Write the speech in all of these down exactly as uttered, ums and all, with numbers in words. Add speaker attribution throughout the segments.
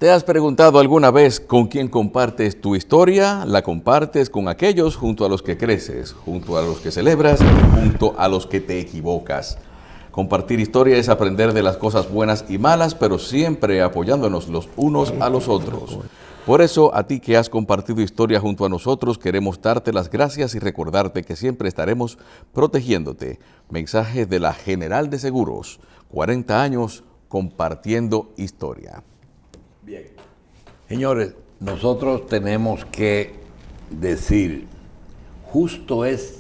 Speaker 1: ¿Te has preguntado alguna vez con quién compartes tu historia? La compartes con aquellos junto a los que creces, junto a los que celebras, junto a los que te equivocas. Compartir historia es aprender de las cosas buenas y malas, pero siempre apoyándonos los unos a los otros. Por eso, a ti que has compartido historia junto a nosotros, queremos darte las gracias y recordarte que siempre estaremos protegiéndote. Mensaje de la General de Seguros, cuarenta años compartiendo historia.
Speaker 2: Bien. Señores, nosotros tenemos que decir, justo es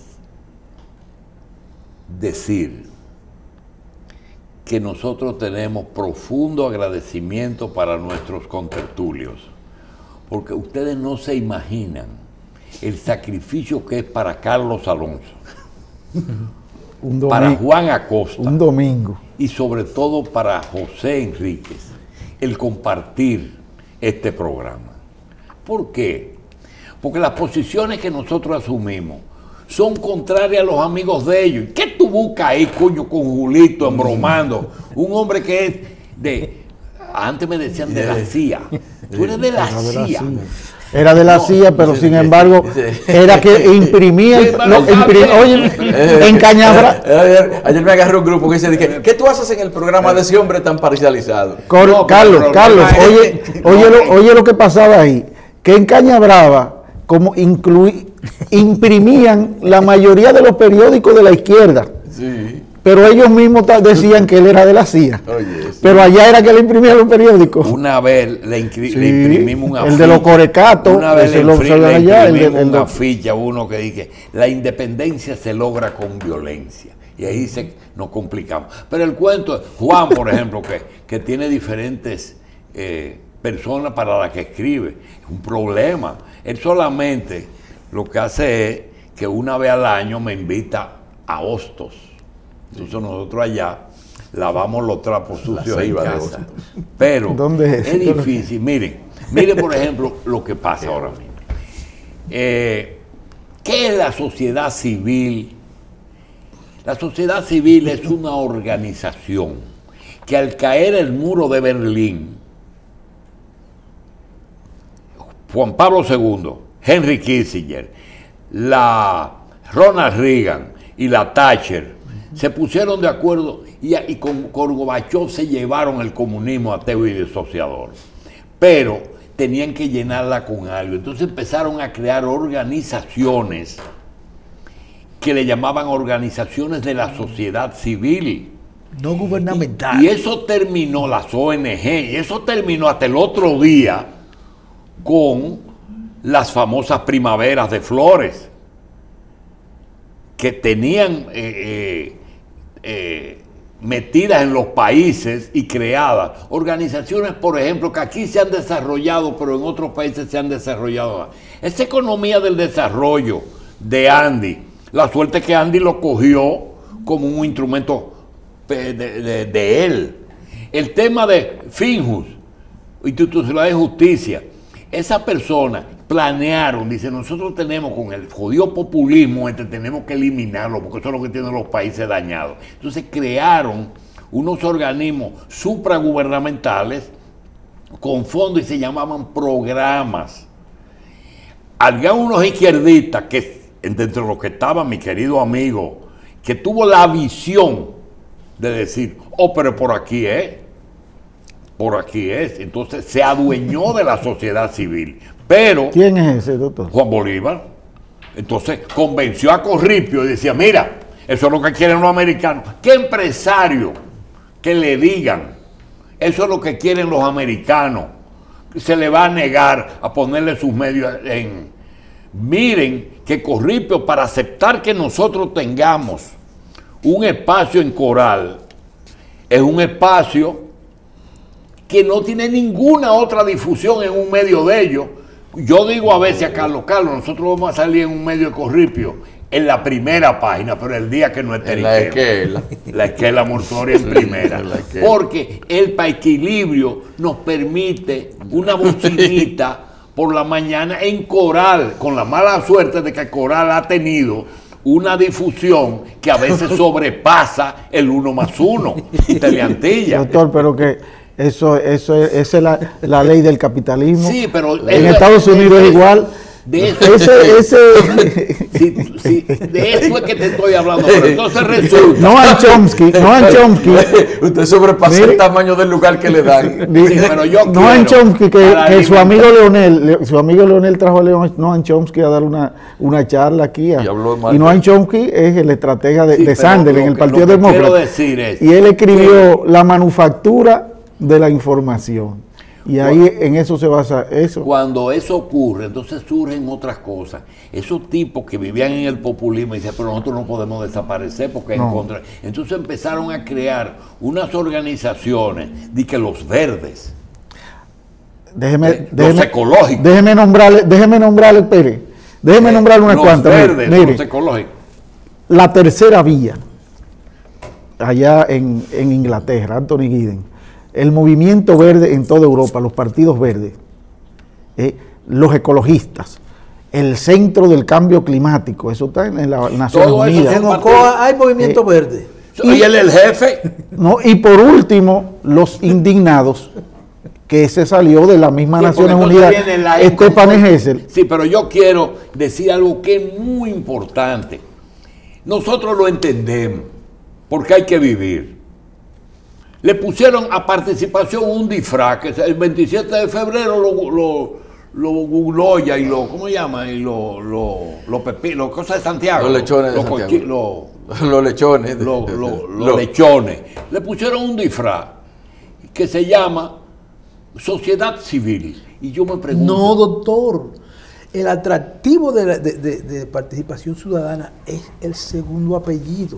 Speaker 2: decir que nosotros tenemos profundo agradecimiento para nuestros contertulios, porque ustedes no se imaginan el sacrificio que es para Carlos Alonso,
Speaker 3: un domingo,
Speaker 2: para Juan Acosta,
Speaker 3: un domingo,
Speaker 2: y sobre todo para José Enríquez, el compartir este programa. ¿Por qué? Porque las posiciones que nosotros asumimos son contrarias a los amigos de ellos. ¿Qué tú buscas ahí, coño, con Julito, embromando? Un hombre que es de... Antes me decían de la C I A. Tú eres de la C I A.
Speaker 3: Era de la C I A, pero sin embargo, era que imprimían, no, imprim, oye, en Cañabra.
Speaker 1: Ayer, ayer me agarró un grupo que dice, que, ¿qué tú haces en el programa de ese hombre tan parcializado?
Speaker 3: Cor, no, Carlos, Carlos, oye, oye, lo, oye lo que pasaba ahí, que en Cañabrava, como incluí, imprimían la mayoría de los periódicos de la izquierda. Sí. Pero ellos mismos decían que él era de la C I A. Oye, sí. Pero allá era que le imprimían los periódicos.
Speaker 2: Una vez le, sí, le imprimimos una
Speaker 3: el ficha. El de los corecatos.
Speaker 2: Una vez le, lo, le, le allá, imprimimos el de, una ficha, uno que dice, la independencia se logra con violencia. Y ahí se, nos complicamos. Pero el cuento, Juan, por ejemplo, que, que tiene diferentes eh, personas para las que escribe, es un problema. Él solamente lo que hace es que una vez al año me invita a Hostos. Entonces nosotros allá lavamos los trapos sucios en casa. Pero
Speaker 3: ¿dónde es?
Speaker 2: Es difícil. Miren, miren por ejemplo lo que pasa ahora mismo. Eh, ¿Qué es la sociedad civil? La sociedad civil es una organización que al caer el muro de Berlín, Juan Pablo segundo, Henry Kissinger, la Ronald Reagan y la Thatcher se pusieron de acuerdo y, y con Gorbachev se llevaron el comunismo ateo y disociador. Pero tenían que llenarla con algo. Entonces empezaron a crear organizaciones que le llamaban organizaciones de la sociedad civil.
Speaker 4: No gubernamental.
Speaker 2: Y, y eso terminó, las O N G, y eso terminó hasta el otro día con las famosas primaveras de Flores, que tenían... Eh, eh, Eh, metidas en los países y creadas organizaciones, por ejemplo, que aquí se han desarrollado, pero en otros países se han desarrollado. Esa economía del desarrollo de Andy, la suerte que Andy lo cogió como un instrumento de, de, de él. El tema de Finjus, Institucionalidad de Justicia, esa persona planearon, dice, nosotros tenemos con el jodido populismo, este, tenemos que eliminarlo, porque eso es lo que tienen los países dañados. Entonces crearon unos organismos supragubernamentales con fondos y se llamaban programas. Había unos izquierdistas, que entre los que estaba mi querido amigo, que tuvo la visión de decir, oh, pero por aquí es, por aquí es. Entonces se adueñó de la sociedad civil. Pero,
Speaker 3: ¿quién es ese, doctor?
Speaker 2: Juan Bolívar. Entonces convenció a Corripio y decía, mira, eso es lo que quieren los americanos. ¿Qué empresario que le digan, eso es lo que quieren los americanos, se le va a negar a ponerle sus medios en... Miren que Corripio, para aceptar que nosotros tengamos un espacio en Coral, es un espacio que no tiene ninguna otra difusión en un medio de ellos. Yo digo a veces a Carlos, Carlos, nosotros vamos a salir en un medio de Corripio en la primera página, pero el día que no esté
Speaker 1: la esquela,
Speaker 2: la esquela mortuoria en primera, porque el para equilibrio nos permite una bocinita por la mañana en Coral, con la mala suerte de que Coral ha tenido una difusión que a veces sobrepasa el uno más uno, Teleantilla.
Speaker 3: Doctor, pero que Eso, eso, es- esa es la, la ley del capitalismo.
Speaker 2: Sí, pero
Speaker 3: en
Speaker 2: eso-
Speaker 3: Estados Unidos
Speaker 2: de
Speaker 3: es
Speaker 2: eso-
Speaker 3: igual.
Speaker 2: de eso-
Speaker 3: ese, ese,
Speaker 2: Sí, sí, de eso es que te estoy hablando. Pero entonces resulta.
Speaker 3: Noam Chomsky, Noam Chomsky,
Speaker 1: Usted sobrepasa
Speaker 3: Mire.
Speaker 1: el tamaño del lugar que le dan.
Speaker 2: Sí, pero yo
Speaker 3: Noam
Speaker 2: quiero,
Speaker 3: Chomsky, que,
Speaker 2: para
Speaker 3: que su
Speaker 2: alimentar-
Speaker 3: amigo Leonel, le- su amigo Leonel trajo a Leon- Noam Chomsky a dar una, una charla aquí. a-
Speaker 1: Y habló mal
Speaker 3: y
Speaker 1: de
Speaker 3: Noam
Speaker 1: él.
Speaker 3: Chomsky es el estratega de,
Speaker 2: Sí,
Speaker 3: de
Speaker 2: pero
Speaker 3: Sanders
Speaker 2: lo
Speaker 3: en el
Speaker 2: que-
Speaker 3: Partido
Speaker 2: lo que
Speaker 3: Demócrata.
Speaker 2: quiero decir es
Speaker 3: y él escribió La manufactura de la información. Y ahí en eso se basa eso.
Speaker 2: Cuando eso ocurre, entonces surgen otras cosas. Esos tipos que vivían en el populismo y dicen, pero nosotros no podemos desaparecer porque
Speaker 3: No.
Speaker 2: en contra. Entonces empezaron a crear unas organizaciones de que los verdes,
Speaker 3: Déjeme,
Speaker 2: Eh, los
Speaker 3: déjeme,
Speaker 2: ecológicos.
Speaker 3: déjeme nombrarle, déjeme nombrarle, Pérez. Déjeme nombrarle unas
Speaker 2: los
Speaker 3: cuantas. mire,
Speaker 2: verdes,
Speaker 3: mire.
Speaker 2: los ecológicos.
Speaker 3: La tercera vía, allá en, en Inglaterra, Anthony Giddens, el movimiento verde en toda Europa, los partidos verdes, eh, los ecologistas, el centro del cambio climático, eso está en la Naciones
Speaker 2: Todo eso
Speaker 3: Unidas.
Speaker 2: son
Speaker 4: En Ocoa hay movimiento verde.
Speaker 2: Y él el jefe.
Speaker 3: ¿No? Y por último, los indignados, que se salió de la misma
Speaker 2: Sí,
Speaker 3: Naciones
Speaker 2: porque entonces
Speaker 3: Unidas,
Speaker 2: viene la
Speaker 3: Esteban
Speaker 2: inconform-
Speaker 3: Hessel.
Speaker 2: Sí, pero yo quiero decir algo que es muy importante. Nosotros lo entendemos, porque hay que vivir. Le pusieron a participación un disfraz, que el veintisiete de febrero lo, lo, lo googloya y lo, ¿cómo se llama? Y lo, lo, lo pepi- lo cosas de Santiago.
Speaker 1: Los lechones de
Speaker 2: los
Speaker 1: Santiago.
Speaker 2: cochi- lo-
Speaker 1: Los lechones.
Speaker 2: lo- lo- los
Speaker 1: Lo-
Speaker 2: lechones. Le pusieron un disfraz que se llama Sociedad Civil. Y yo me pregunto.
Speaker 4: No, doctor. El atractivo de, la- de- de- de participación ciudadana es el segundo apellido.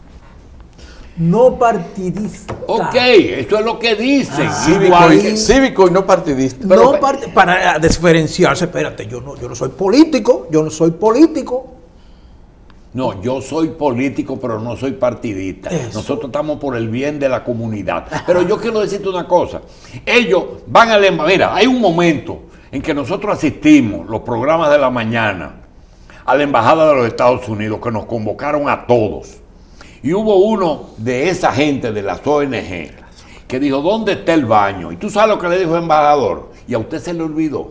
Speaker 4: No partidista.
Speaker 2: Ok, eso es lo que dicen.
Speaker 4: Ah,
Speaker 1: Cívico,
Speaker 2: Igual
Speaker 1: y,
Speaker 2: que-
Speaker 1: cívico y no partidista.
Speaker 4: No part- para diferenciarse, espérate, yo no, yo no soy político, yo no soy político.
Speaker 2: No, yo soy político, pero no soy partidista.
Speaker 4: Eso.
Speaker 2: Nosotros estamos por el bien de la comunidad. Pero yo quiero decirte una cosa. Ellos van a la embajada. Mira, hay un momento en que nosotros asistimos, los programas de la mañana, a la embajada de los Estados Unidos, que nos convocaron a todos. Y hubo uno de esa gente de las O N G que dijo, ¿dónde está el baño? Y tú sabes lo que le dijo el embajador. Y a usted se le olvidó.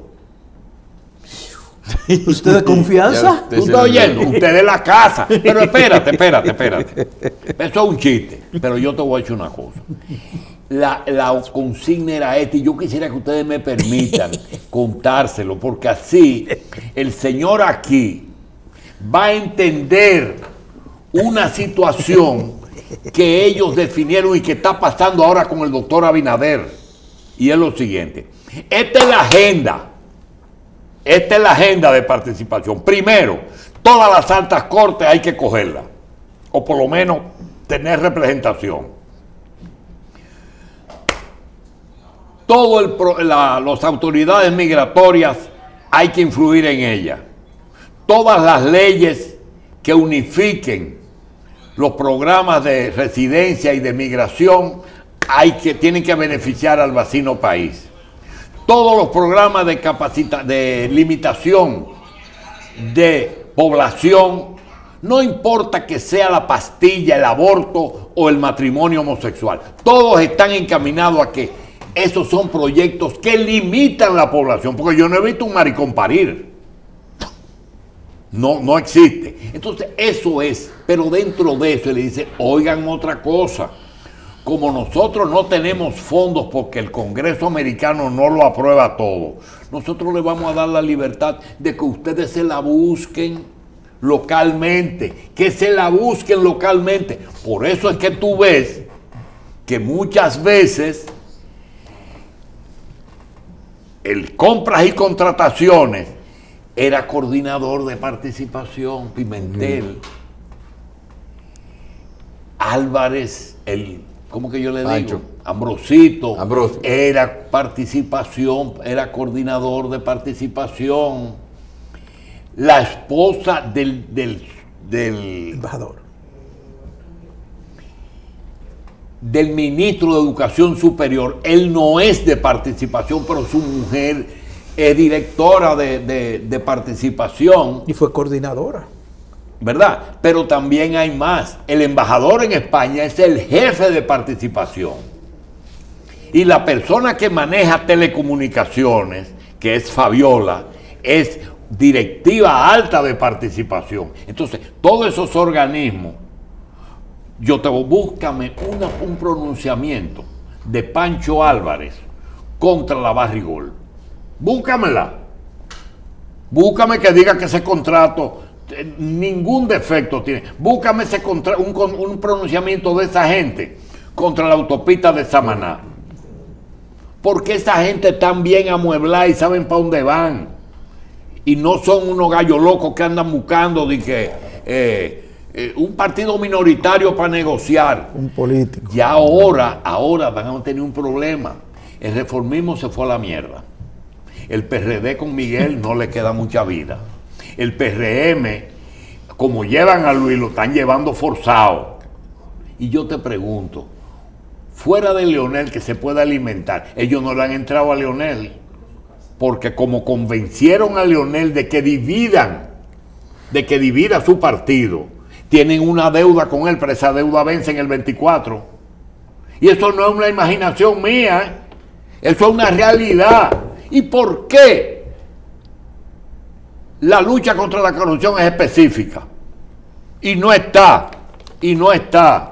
Speaker 4: ¿Usted de confianza?
Speaker 1: Ya,
Speaker 2: ¿Tú estás oyendo? Usted de la casa. Pero espérate, espérate, espérate. Eso es un chiste. Pero yo te voy a decir una cosa. La, la consigna era esta y yo quisiera que ustedes me permitan contárselo, porque así el señor aquí va a entender una situación que ellos definieron y que está pasando ahora con el doctor Abinader. Y es lo siguiente. Esta es la agenda. Esta es la agenda de participación. Primero, todas las altas cortes hay que cogerlas, o por lo menos tener representación. Todo el pro- la- las autoridades migratorias hay que influir en ellas. Todas las leyes que unifiquen los programas de residencia y de migración hay que, tienen que beneficiar al vecino país. Todos los programas de capacita, de limitación de población, no importa que sea la pastilla, el aborto o el matrimonio homosexual, todos están encaminados a que esos son proyectos que limitan la población, porque yo no he visto un maricón parir. No, no existe. Entonces, eso es, pero dentro de eso le dice, oigan otra cosa. Como nosotros no tenemos fondos porque el Congreso americano no lo aprueba todo, nosotros le vamos a dar la libertad de que ustedes se la busquen localmente, que se la busquen localmente. Por eso es que tú ves que muchas veces el compras y contrataciones era coordinador de participación, Pimentel, Álvarez, el ¿cómo que yo le digo?
Speaker 1: Pancho.
Speaker 2: Ambrosito.
Speaker 1: Ambrosio.
Speaker 2: Era participación, era coordinador de participación. La esposa del, del, del,
Speaker 4: Embajador.
Speaker 2: del ministro de Educación Superior, él no es de participación, pero su mujer es directora de, de, de participación.
Speaker 4: Y fue coordinadora.
Speaker 2: ¿Verdad? Pero también hay más. El embajador en España es el jefe de participación. Y la persona que maneja telecomunicaciones, que es Fabiola, es directiva alta de participación. Entonces, todos esos organismos, yo te búscame una, un pronunciamiento de Pancho Álvarez contra la Barrigol. Búscamela. Búscame que diga que ese contrato eh, ningún defecto tiene. Búscame ese contra, un, un pronunciamiento de esa gente contra la autopista de Samaná. Porque esa gente tan bien amueblada y saben para dónde van. Y no son unos gallos locos que andan buscando de que eh, eh, un partido minoritario para negociar.
Speaker 3: Un político.
Speaker 2: Y ahora, ahora van a tener un problema. El reformismo se fue a la mierda. El P R D con Miguel no le queda mucha vida. El P R M, como llevan a Luis, lo están llevando forzado. Y yo te pregunto, fuera de Leonel que se pueda alimentar, ellos no le han entrado a Leonel, porque como convencieron a Leonel de que dividan, de que divida su partido, tienen una deuda con él, pero esa deuda vence en el veinticuatro. Y eso no es una imaginación mía, ¿eh? Eso es una realidad. ¿Y por qué la lucha contra la corrupción es específica? Y no está, y no está.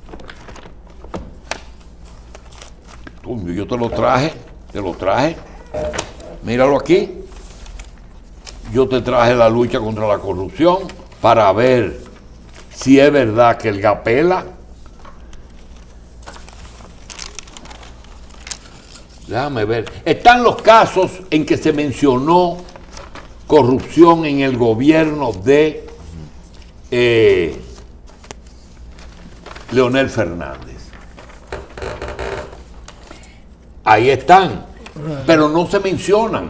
Speaker 2: Yo te lo traje, te lo traje. Míralo aquí. Yo te traje la lucha contra la corrupción para ver si es verdad que el Gapela. Déjame ver. Están los casos en que se mencionó corrupción en el gobierno de eh, Leonel Fernández. Ahí están, pero no se mencionan.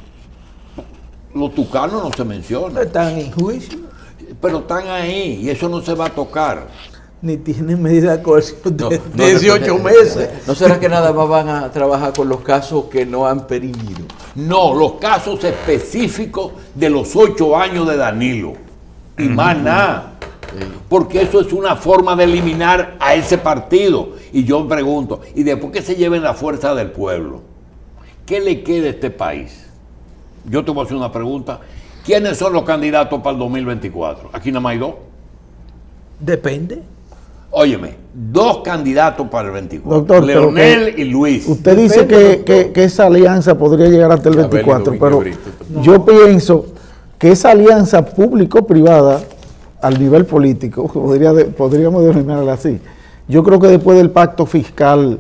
Speaker 2: Los tucanos no se mencionan.
Speaker 4: Están en juicio.
Speaker 2: Pero están ahí y eso no se va a tocar.
Speaker 4: Ni tienen medida de coerción de
Speaker 1: No, no,
Speaker 4: dieciocho
Speaker 1: no,
Speaker 4: meses.
Speaker 1: ¿No será que nada más van a trabajar con los casos que no han perimido?
Speaker 2: No, los casos específicos de los ocho años de Danilo. Y más nada. Porque eso es una forma de eliminar a ese partido. Y yo pregunto, ¿y después que se lleven la fuerza del pueblo? ¿Qué le queda a este país? Yo te voy a hacer una pregunta. ¿Quiénes son los candidatos para el dos mil veinticuatro? Aquí nada más hay dos.
Speaker 4: Depende.
Speaker 2: Óyeme, dos candidatos para el veinticuatro.
Speaker 3: Doctor,
Speaker 2: Leonel y Luis.
Speaker 3: Usted dice que, que, que esa alianza podría llegar hasta el veinticuatro, pero yo pienso que esa alianza público-privada al nivel político, podría de, podríamos denominarla así, yo creo que después del pacto fiscal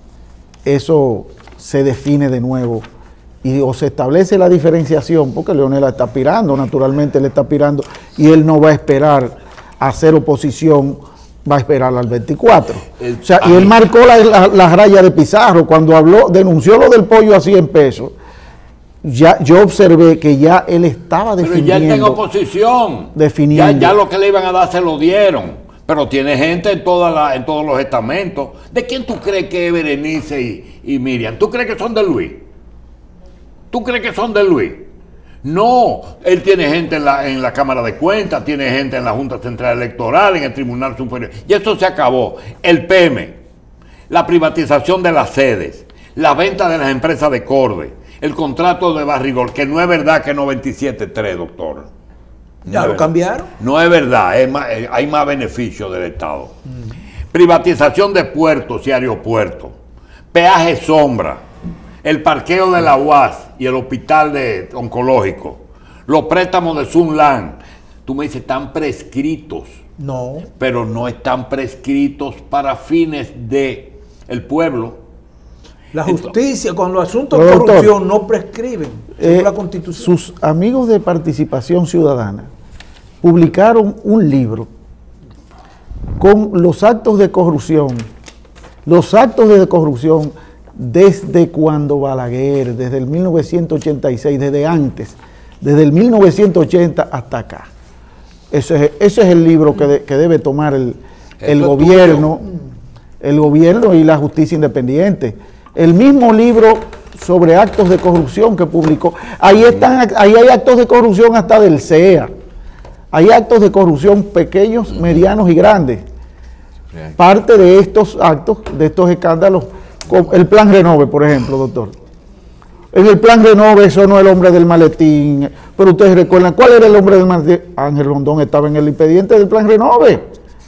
Speaker 3: eso se define de nuevo y o se establece la diferenciación, porque Leonel está aspirando, naturalmente él está aspirando y él no va a esperar a hacer oposición, va a esperar al veinticuatro. El, o sea, y él marcó la, la, la raya de Pizarro cuando habló, denunció lo del pollo a cien pesos. Ya, yo observé que ya él estaba definiendo.
Speaker 2: Pero ya está en oposición.
Speaker 3: Definiendo.
Speaker 2: Ya, ya lo que le iban a dar se lo dieron. Pero tiene gente en, toda la, en todos los estamentos. ¿De quién tú crees que es Berenice y, y Miriam? ¿Tú crees que son de Luis? ¿Tú crees que son de Luis? No, él tiene gente en la, en la Cámara de Cuentas, tiene gente en la Junta Central Electoral, en el Tribunal Superior. Y eso se acabó. El P M, la privatización de las sedes, la venta de las empresas de Corde, el contrato de Barrigol, que no es verdad que noventa y siete tres, doctor. No
Speaker 4: ¿Ya lo
Speaker 2: verdad.
Speaker 4: cambiaron?
Speaker 2: No es verdad, es más, hay más beneficios del Estado. Mm. Privatización de puertos y aeropuertos, peaje sombra, el parqueo de la U A S y el hospital de, oncológico, los préstamos de Sunland. Tú me dices, están prescritos.
Speaker 4: No.
Speaker 2: Pero no están prescritos para fines de el pueblo.
Speaker 4: La justicia, con los asuntos
Speaker 3: no,
Speaker 4: de
Speaker 3: doctor,
Speaker 4: corrupción, no prescriben, según
Speaker 3: eh,
Speaker 4: la Constitución.
Speaker 3: Sus amigos de Participación Ciudadana publicaron un libro con los actos de corrupción, los actos de corrupción desde cuando Balaguer, desde el mil novecientos ochenta y seis, desde antes, desde el mil novecientos ochenta hasta acá. Ese es, ese es el libro que, de, que debe tomar el, el gobierno, el gobierno y la justicia independiente. El mismo libro sobre actos de corrupción que publicó, ahí están, ahí hay actos de corrupción hasta del C E A. Hay actos de corrupción pequeños, medianos y grandes. Parte de estos actos, de estos escándalos, con el plan Renove, por ejemplo, doctor. En el plan Renove, eso no es el hombre del maletín, pero ustedes recuerdan, ¿cuál era el hombre del maletín? Ángel Rondón estaba en el expediente del plan Renove.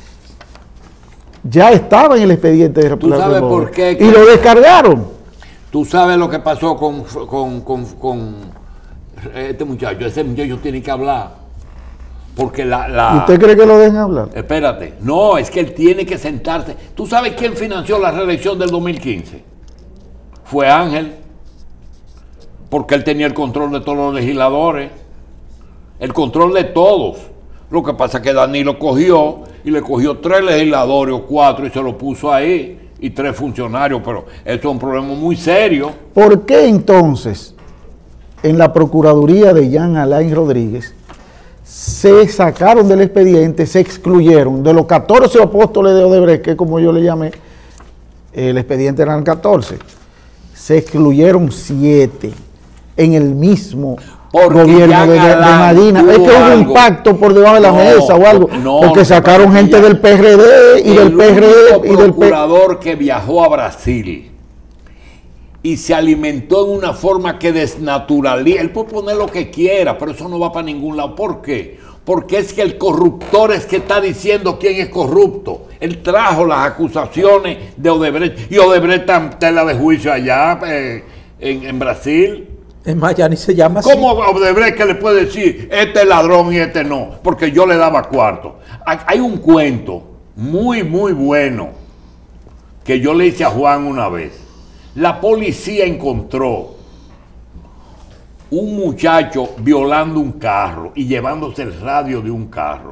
Speaker 3: Ya estaba en el expediente del plan
Speaker 2: Renove. ¿Tú sabes por qué?
Speaker 3: Y lo descargaron.
Speaker 2: Tú sabes lo que pasó con, con, con, con este muchacho. Ese muchacho tiene que hablar. Porque la, la...
Speaker 3: ¿Usted cree que lo dejen hablar?
Speaker 2: Espérate. No, es que él tiene que sentarse. ¿Tú sabes quién financió la reelección del dos mil quince? Fue Ángel. Porque él tenía el control de todos los legisladores. El control de todos. Lo que pasa es que Danilo cogió y le cogió tres legisladores o cuatro y se lo puso ahí. Y tres funcionarios. Pero eso es un problema muy serio.
Speaker 3: ¿Por qué entonces en la Procuraduría de Jean Alain Rodríguez se sacaron del expediente, se excluyeron de los catorce apóstoles de Odebrecht, que como yo le llamé, el expediente eran catorce, se excluyeron siete en el mismo porque gobierno de, de, de Medina? Es que hubo un pacto por debajo de la no, mesa o algo, no, porque sacaron gente ya, del P R D y del P R D y del
Speaker 2: procurador que viajó a Brasil y se alimentó en una forma que desnaturaliza. Él puede poner lo que quiera, pero eso no va para ningún lado. ¿Por qué? Porque es que el corruptor es que está diciendo quién es corrupto. Él trajo las acusaciones de Odebrecht y Odebrecht está en tela de juicio allá eh, en, en Brasil.
Speaker 4: Es más, ya ni se llama así.
Speaker 2: ¿Cómo Odebrecht que le puede decir este es ladrón y este no? Porque yo le daba cuarto. Hay un cuento muy, muy bueno que yo le hice a Juan una vez. La policía encontró un muchacho violando un carro y llevándose el radio de un carro.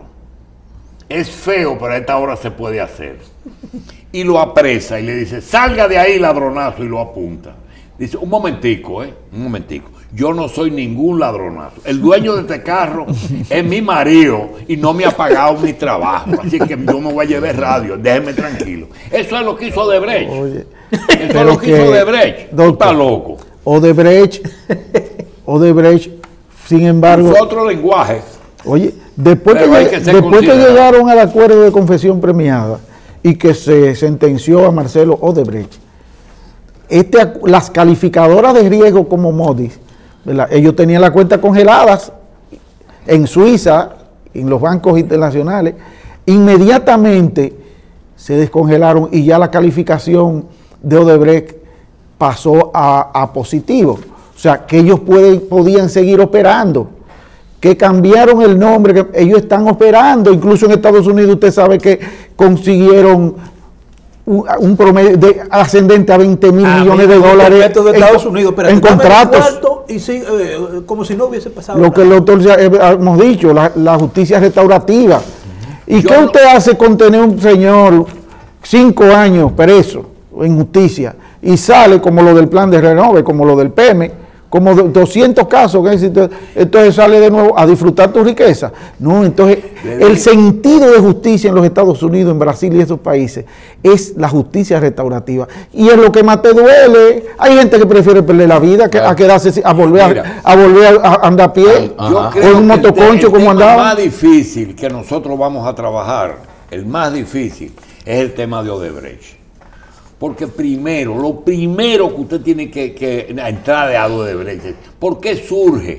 Speaker 2: Es feo, pero a esta hora se puede hacer. Y lo apresa y le dice, salga de ahí, ladronazo, y lo apunta. Dice, un momentico, eh, un momentico. Yo no soy ningún ladronazo. El dueño de este carro es mi marido y no me ha pagado mi trabajo. Así que yo me voy a llevar radio, déjeme tranquilo. Eso es lo que hizo Odebrecht. Oye, Eso es lo que, que hizo Odebrecht. Doctor, está loco.
Speaker 3: Odebrecht, Odebrecht, sin embargo...
Speaker 2: Es otro lenguaje.
Speaker 3: Oye, después que, que, después que llegaron al acuerdo de confesión premiada y que se sentenció a Marcelo Odebrecht, este, las calificadoras de riesgo como Moody's, ¿verdad? Ellos tenían las cuentas congeladas en Suiza, en los bancos internacionales, inmediatamente se descongelaron y ya la calificación de Odebrecht pasó a, a positivo. O sea, que ellos pueden, podían seguir operando, que cambiaron el nombre, que ellos están operando, incluso en Estados Unidos usted sabe que consiguieron un, un promedio de ascendente a veinte mil ah, millones de dólares
Speaker 4: de
Speaker 3: en,
Speaker 4: Estados Unidos, pero
Speaker 3: en contratos.
Speaker 4: Y sí, eh, como si no hubiese pasado
Speaker 3: Lo
Speaker 4: nada.
Speaker 3: que el doctor ya hemos dicho, la, la justicia restaurativa. ¿Y
Speaker 2: Yo
Speaker 3: qué
Speaker 2: no,
Speaker 3: usted hace con tener un señor cinco años preso en justicia y sale como lo del plan de Renove, como lo del P M, como doscientos casos, entonces sale de nuevo a disfrutar tu riqueza? No, entonces el sentido de justicia en los Estados Unidos, en Brasil y esos países es la justicia restaurativa, y es lo que más te duele. Hay gente que prefiere perder la vida que a quedarse, a volver a, a volver a andar a pie con un motoconcho como andaba.
Speaker 2: El más difícil que nosotros vamos a trabajar, el más difícil, es el tema de Odebrecht. Porque primero, lo primero que usted tiene que, que entrar de Odebrecht es, ¿por qué surge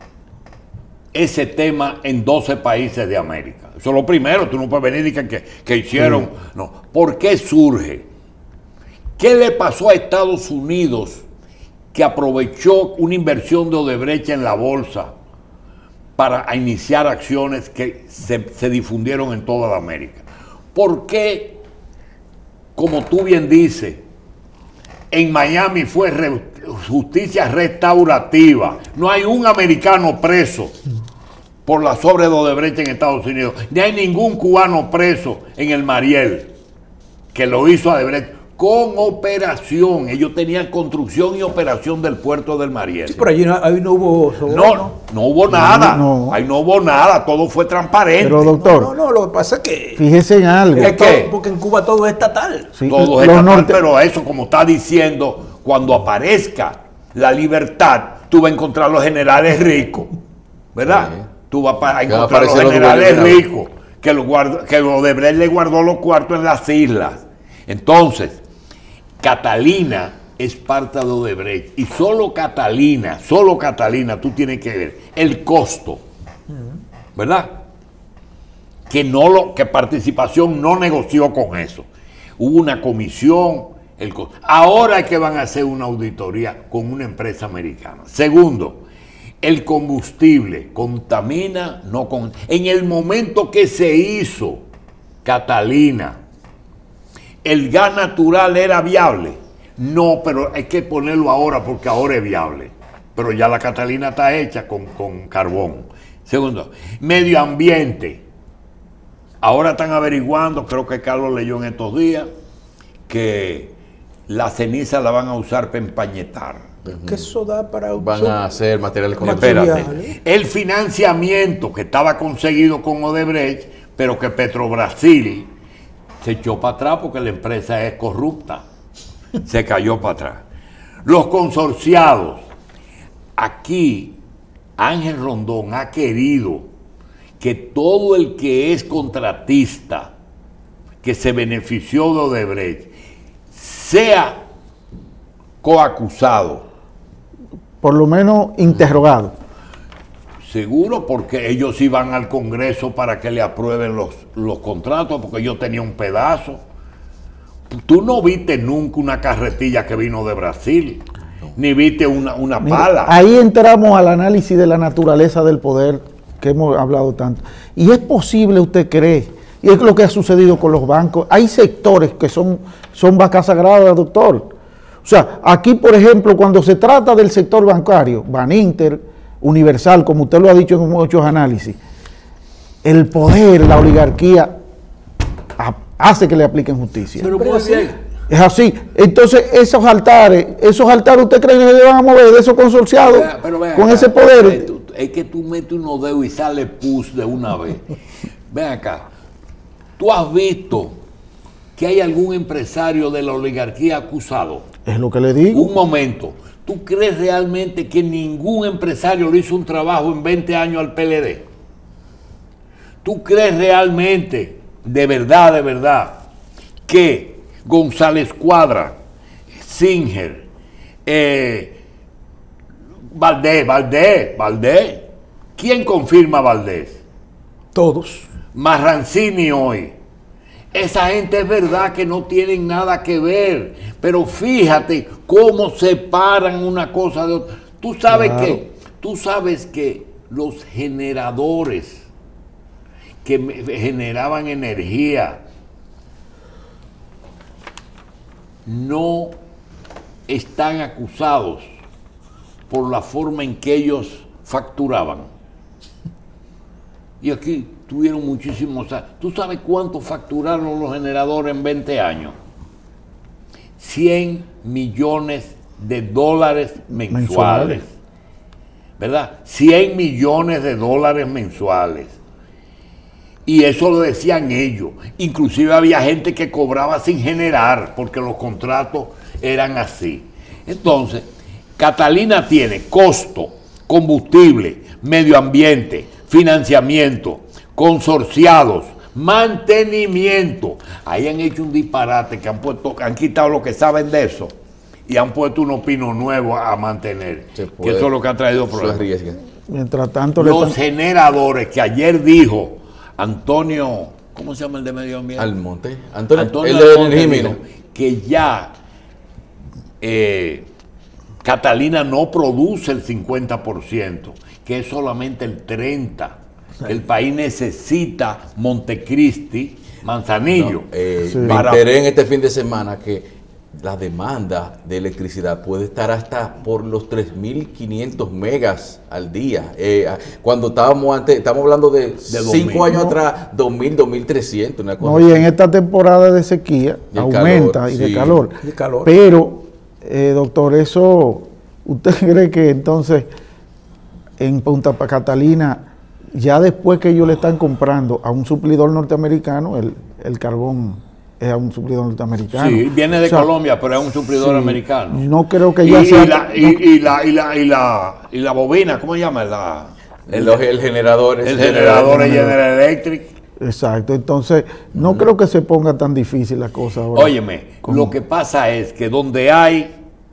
Speaker 2: ese tema en doce países de América? Eso es lo primero, tú no puedes venir y que, que, que hicieron, sí. No. ¿Por qué surge? ¿Qué le pasó a Estados Unidos que aprovechó una inversión de Odebrecht en la bolsa para iniciar acciones que se, se difundieron en toda la América? ¿Por qué? Como tú bien dices, en Miami fue re, justicia restaurativa. No hay un americano preso por la sobre de Odebrecht en Estados Unidos. Ni hay ningún cubano preso en el Mariel, que lo hizo Odebrecht con operación. Ellos tenían construcción y operación del puerto del Mariel.
Speaker 4: Sí, pero allí no, ahí no hubo soborno.
Speaker 2: No, no hubo nada. No, no. Ahí no hubo nada. Todo fue transparente.
Speaker 3: Pero doctor,
Speaker 4: no, no, no, lo que pasa es que...
Speaker 3: Fíjese en algo.
Speaker 2: ¿Es qué?
Speaker 4: Porque en Cuba todo es estatal.
Speaker 3: Sí,
Speaker 2: todo es estatal, norte... pero eso, como está diciendo, cuando aparezca la libertad, tú vas a encontrar los generales ricos, ¿verdad? Sí. Tú vas a encontrar los generales ricos, que, lo guardo, que Odebrecht le guardó los cuartos en las islas. Entonces, Catalina es parte de Odebrecht y solo Catalina, solo Catalina, tú tienes que ver el costo, ¿verdad? Que no lo, que Participación no negoció con eso. Hubo una comisión, el costo. Ahora es que van a hacer una auditoría con una empresa americana. Segundo, el combustible contamina, no con. En el momento que se hizo Catalina, ¿el gas natural era viable? No, pero hay que ponerlo ahora porque ahora es viable. Pero ya la Catalina está hecha con, con carbón. Segundo, medio ambiente. Ahora están averiguando, creo que Carlos leyó en estos días, que la ceniza la van a usar para empañetar.
Speaker 4: ¿Qué eso da para
Speaker 1: Van a hacer materiales con
Speaker 2: Espérate. El financiamiento que estaba conseguido con Odebrecht, pero que Petrobrasil se echó para atrás porque la empresa es corrupta. Se cayó para atrás. Los consorciados. Aquí Ángel Rondón ha querido que todo el que es contratista que se benefició de Odebrecht sea coacusado.
Speaker 3: Por lo menos interrogado.
Speaker 2: Seguro, porque ellos iban al Congreso para que le aprueben los, los contratos, porque yo tenía un pedazo. Tú no viste nunca una carretilla que vino de Brasil, no. Ni viste una, una
Speaker 3: Mira,
Speaker 2: pala.
Speaker 3: Ahí entramos al análisis de la naturaleza del poder que hemos hablado tanto. Y es posible, usted cree, y es lo que ha sucedido con los bancos. Hay sectores que son, son vacas sagradas, doctor. O sea, aquí, por ejemplo, cuando se trata del sector bancario, Baninter, Universal, como usted lo ha dicho en muchos análisis, el poder, la oligarquía hace que le apliquen justicia.
Speaker 2: Pero puede ser.
Speaker 3: Es así. Entonces, esos altares, esos altares, ¿usted cree que se van a mover de esos consorciados
Speaker 2: Vea, pero vea,
Speaker 3: con
Speaker 2: acá,
Speaker 3: ese poder?
Speaker 2: Es, es que tú metes unos dedos y sale pus de una vez. Ven acá. ¿Tú has visto que hay algún empresario de la oligarquía acusado?
Speaker 3: Es lo que le digo.
Speaker 2: Un momento. ¿Tú crees realmente que ningún empresario le hizo un trabajo en veinte años al P L D? ¿Tú crees realmente, de verdad, de verdad, que González Cuadra, Singer, eh, Valdés, Valdés, Valdés, ¿quién confirma a Valdés?
Speaker 4: Todos.
Speaker 2: Marrancini hoy. Esa gente es verdad que no tienen nada que ver, pero fíjate cómo separan una cosa de otra. Tú sabes
Speaker 3: Claro.
Speaker 2: que, tú sabes que los generadores que me- generaban energía no están acusados por la forma en que ellos facturaban. Y aquí tuvieron muchísimos... ¿Tú sabes cuánto facturaron los generadores en veinte años? cien millones de dólares mensuales.
Speaker 3: Mensuales.
Speaker 2: ¿Verdad? cien millones de dólares mensuales. Y eso lo decían ellos. Inclusive había gente que cobraba sin generar, porque los contratos eran así. Entonces, Catalina tiene costo, combustible, medio ambiente, financiamiento, consorciados, mantenimiento. Ahí han hecho un disparate que han puesto, han quitado lo que saben de eso y han puesto unos pinos nuevos a mantener.
Speaker 1: Se
Speaker 2: Que
Speaker 1: puede.
Speaker 2: eso es lo que ha traído
Speaker 1: Eso
Speaker 2: problemas.
Speaker 1: arriesga.
Speaker 3: Mientras tanto, le
Speaker 2: Los
Speaker 3: están-
Speaker 2: generadores que ayer dijo Antonio, ¿cómo se llama el de medio ambiente?
Speaker 1: Almonte. Antonio,
Speaker 2: Antonio
Speaker 1: el de
Speaker 2: Almonte
Speaker 1: energía
Speaker 2: dijo
Speaker 1: mina.
Speaker 2: que ya eh, Catalina no produce el cincuenta por ciento, que es solamente el treinta por ciento. El país necesita Montecristi, Manzanillo.
Speaker 1: No, eh,
Speaker 3: Sí.
Speaker 1: Me
Speaker 2: para-
Speaker 1: enteré en este fin de semana que la demanda de electricidad puede estar hasta por los tres mil quinientos megas al día. Eh, cuando estábamos antes, estamos hablando de,
Speaker 2: dos
Speaker 1: cinco
Speaker 2: mil.
Speaker 1: años
Speaker 3: No.
Speaker 1: atrás, dos mil, dos mil trescientos, una cosa
Speaker 3: Oye,
Speaker 1: así.
Speaker 3: en esta temporada de sequía
Speaker 1: Y el
Speaker 3: aumenta
Speaker 1: calor,
Speaker 3: y de
Speaker 1: sí.
Speaker 3: calor.
Speaker 4: De calor.
Speaker 3: Pero, eh, doctor, eso, ¿usted cree que entonces en Punta Catalina, ya después que ellos le están comprando a un suplidor norteamericano, el, el carbón es a un suplidor norteamericano?
Speaker 2: Sí, viene de
Speaker 3: O sea,
Speaker 2: Colombia, pero es un suplidor
Speaker 3: sí,
Speaker 2: americano.
Speaker 3: No creo que
Speaker 2: Y,
Speaker 3: ya
Speaker 2: y
Speaker 3: sea...
Speaker 2: la, y, y la, y, la, y, la, y la bobina, ¿cómo se llama? La,
Speaker 1: El, el generador es
Speaker 2: el generador es General Electric.
Speaker 3: Exacto, entonces no uh-huh. creo que se ponga tan difícil la cosa ahora.
Speaker 2: Óyeme, ¿Cómo? Lo que pasa es que donde hay,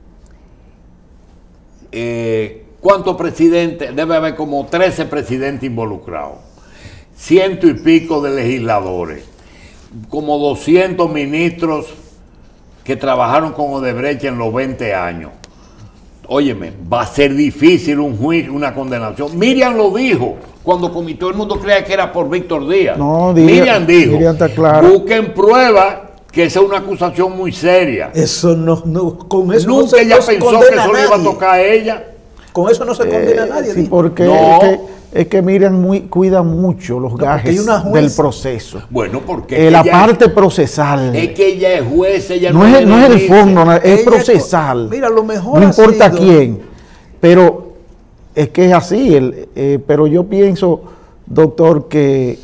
Speaker 2: eh, ¿cuántos presidentes? Debe haber como trece presidentes involucrados, ciento y pico de legisladores, como doscientos ministros que trabajaron con Odebrecht en los veinte años. Óyeme, va a ser difícil un juicio, una condenación. Miriam lo dijo cuando todo el mundo creía que era por Víctor Díaz.
Speaker 3: No,
Speaker 2: Miriam dijo,
Speaker 3: Miriam está claro.
Speaker 2: Busquen pruebas que esa es una acusación muy seria.
Speaker 4: Eso no, no con eso
Speaker 2: Nunca
Speaker 4: no se,
Speaker 2: ella
Speaker 4: no
Speaker 2: pensó que eso le iba a tocar a ella.
Speaker 4: Con eso no se condena a
Speaker 3: eh,
Speaker 4: nadie.
Speaker 3: Sí, porque
Speaker 2: no.
Speaker 3: es, que, es que Miriam muy, cuida mucho los no, gajes del proceso.
Speaker 2: Bueno, porque
Speaker 3: eh, la
Speaker 2: ella
Speaker 3: parte
Speaker 2: es,
Speaker 3: procesal.
Speaker 2: Es que ella es juez, ella
Speaker 3: no,
Speaker 2: no
Speaker 3: es, no es el fondo, no, es
Speaker 4: ella
Speaker 3: procesal.
Speaker 4: Mira, lo mejor
Speaker 3: no importa
Speaker 4: sido,
Speaker 3: quién, pero es que es así. El, eh, pero yo pienso, doctor, que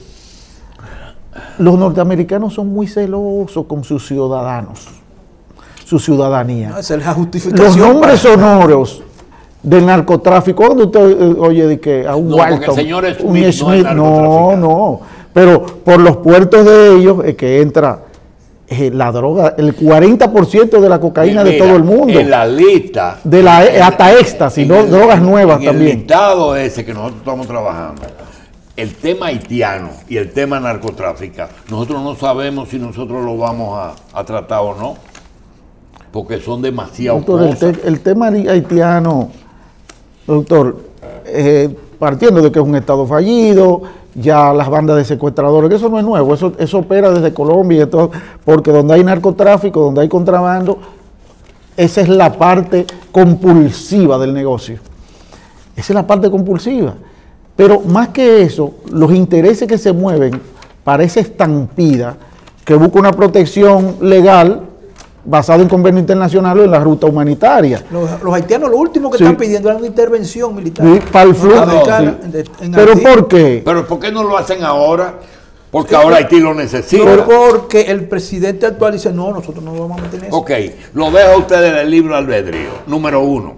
Speaker 3: los norteamericanos son muy celosos con sus ciudadanos, su ciudadanía.
Speaker 4: No, esa es la justificación.
Speaker 3: Los nombres
Speaker 4: para...
Speaker 3: sonoros del narcotráfico, cuando usted eh, oye de que a un
Speaker 2: no,
Speaker 3: Walton,
Speaker 2: señor Smith,
Speaker 3: un
Speaker 2: no,
Speaker 3: Smith,
Speaker 2: es
Speaker 3: no, no, pero por los puertos de ellos es que entra eh, la droga, el cuarenta por ciento de la cocaína
Speaker 2: mira,
Speaker 3: de todo el mundo.
Speaker 2: En la lista.
Speaker 3: De la,
Speaker 2: en,
Speaker 3: hasta éxtasis, no,
Speaker 2: el,
Speaker 3: drogas nuevas
Speaker 2: en
Speaker 3: también.
Speaker 2: El listado ese que nosotros estamos trabajando, el tema haitiano y el tema narcotráfico, nosotros no sabemos si nosotros lo vamos a, a tratar o no, porque son demasiado
Speaker 3: Doctor,
Speaker 2: cosas.
Speaker 3: El, te, el tema haitiano, doctor, eh, partiendo de que es un estado fallido, ya las bandas de secuestradores, que eso no es nuevo, eso, eso opera desde Colombia y todo, porque donde hay narcotráfico, donde hay contrabando, esa es la parte compulsiva del negocio. Esa es la parte compulsiva. Pero más que eso, los intereses que se mueven para esa estampida que busca una protección legal basado en convenio internacional o en la ruta humanitaria.
Speaker 4: Los, los haitianos lo último que
Speaker 3: sí.
Speaker 4: están pidiendo es una intervención militar.
Speaker 3: Sí, para el flujo.
Speaker 2: No,
Speaker 3: Sí.
Speaker 4: En, en
Speaker 3: ¿Pero
Speaker 4: Haití.
Speaker 3: por qué?
Speaker 2: Pero ¿por qué no lo hacen ahora? Porque ahora Haití lo necesita.
Speaker 4: No, porque el presidente actual dice, no, nosotros no vamos a meter en eso.
Speaker 2: Ok, lo dejo a ustedes en el libro albedrío. Número uno,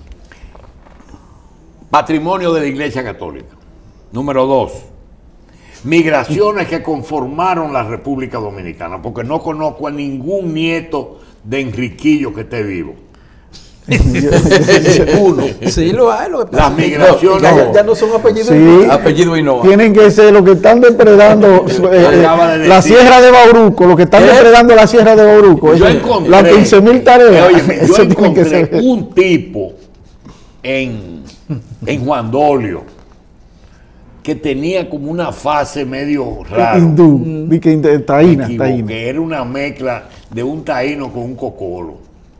Speaker 2: patrimonio de la Iglesia Católica. Número dos, migraciones que conformaron la República Dominicana, porque no conozco a ningún nieto de Enriquillo que esté vivo. Uno.
Speaker 4: Sí, lo hay. Lo que pasa
Speaker 2: Las
Speaker 4: es que
Speaker 2: migraciones.
Speaker 4: ya, ya no son apellidos.
Speaker 3: Sí.
Speaker 1: Apellido Hinoa.
Speaker 3: Tienen que ser los que están depredando eh,
Speaker 2: de
Speaker 3: la
Speaker 2: decir.
Speaker 3: Sierra de Bauruco, los que están
Speaker 2: ¿Eh?
Speaker 3: depredando la Sierra de Bauruco.
Speaker 2: Yo
Speaker 3: Eso,
Speaker 2: encontré,
Speaker 3: las quince mil tareas.
Speaker 2: Óyeme, yo
Speaker 3: eso tiene que
Speaker 2: encontré
Speaker 3: ser.
Speaker 2: un tipo en, en Juan Dolio que tenía como una fase medio rara.
Speaker 3: Hindú, di que inte-
Speaker 2: Me
Speaker 3: taína,
Speaker 2: equivoqué,
Speaker 3: taína.
Speaker 2: era una mezcla de un taíno con un cocolo.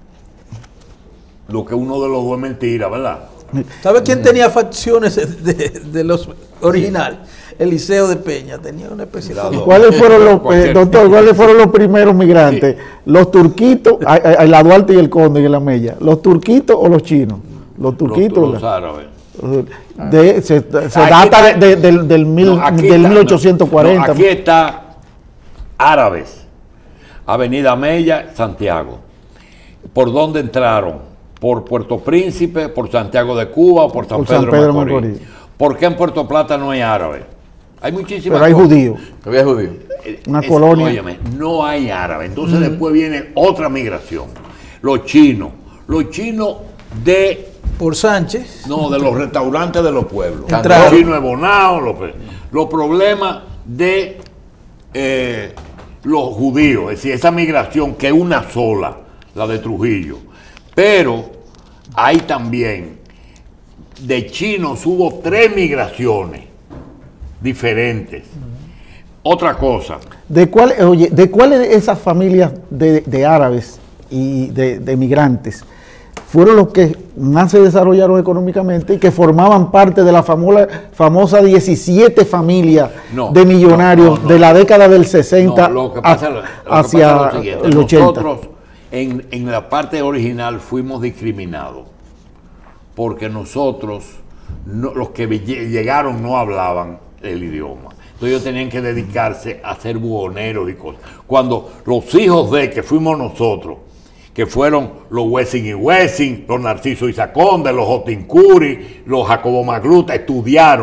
Speaker 2: Lo que uno de los dos es mentira, ¿verdad?
Speaker 4: ¿Sabe quién tenía facciones de, de, de los originales? Eliseo de Peña tenía una especie de...
Speaker 3: ¿Y ¿Cuáles fueron los, eh,
Speaker 2: Cualquier-
Speaker 3: doctor, cuáles fueron los primeros migrantes? ¿Los turquitos, a- a- la Duarte y el Conde y la Mella? ¿Los turquitos o los chinos? Los
Speaker 2: Los,
Speaker 3: turquitos.
Speaker 2: los
Speaker 3: la-
Speaker 2: árabes.
Speaker 3: de- se se
Speaker 2: Aquí
Speaker 3: data
Speaker 2: está-
Speaker 3: de- de- del, del, mil,
Speaker 2: No, aquí
Speaker 3: del
Speaker 2: está,
Speaker 3: mil ochocientos cuarenta.
Speaker 2: no, aquí está Árabes, Avenida Mella, Santiago. ¿Por dónde entraron? ¿Por Puerto Príncipe, por Santiago de Cuba o por San
Speaker 3: Por
Speaker 2: Pedro,
Speaker 3: San Pedro
Speaker 2: de Macorís?
Speaker 3: Macorís.
Speaker 2: ¿Por qué en Puerto Plata no hay árabes? Hay muchísimas
Speaker 3: Pero hay
Speaker 2: cosas.
Speaker 3: judíos.
Speaker 1: Había judío.
Speaker 2: Eh,
Speaker 3: Una
Speaker 2: es-
Speaker 3: colonia.
Speaker 2: Óyeme, no hay árabe. Entonces después viene otra migración. Los chinos. Los chinos de,
Speaker 4: Por Sánchez.
Speaker 2: no, de los restaurantes de los pueblos.
Speaker 4: Entraron.
Speaker 2: Los chinos de Bonao, los, los problemas de eh, los judíos. Es decir, esa migración que es una sola, la de Trujillo. Pero hay también, de chinos hubo tres migraciones diferentes. Otra cosa,
Speaker 3: ¿De cuál, oye, de cuáles de esas familias de, de árabes y de, de migrantes fueron los que más se desarrollaron económicamente y que formaban parte de la famosa, famosa diecisiete familias
Speaker 2: No,
Speaker 3: de millonarios
Speaker 2: no, no, no.
Speaker 3: de la década del sesenta
Speaker 2: no, lo que pasa,
Speaker 3: a-
Speaker 2: lo que pasa
Speaker 3: hacia
Speaker 2: es lo siguiente.
Speaker 3: el ochenta?
Speaker 2: Nosotros en, en la parte original fuimos discriminados porque nosotros, no- los que lle- llegaron no hablaban el idioma. Entonces ellos tenían que dedicarse a ser buhoneros y cosas. Cuando los hijos de que fuimos nosotros, que fueron los Wessing y Wessing, los Narciso Isaconde, los Jotincuri, los Jacobo Magluta, estudiaron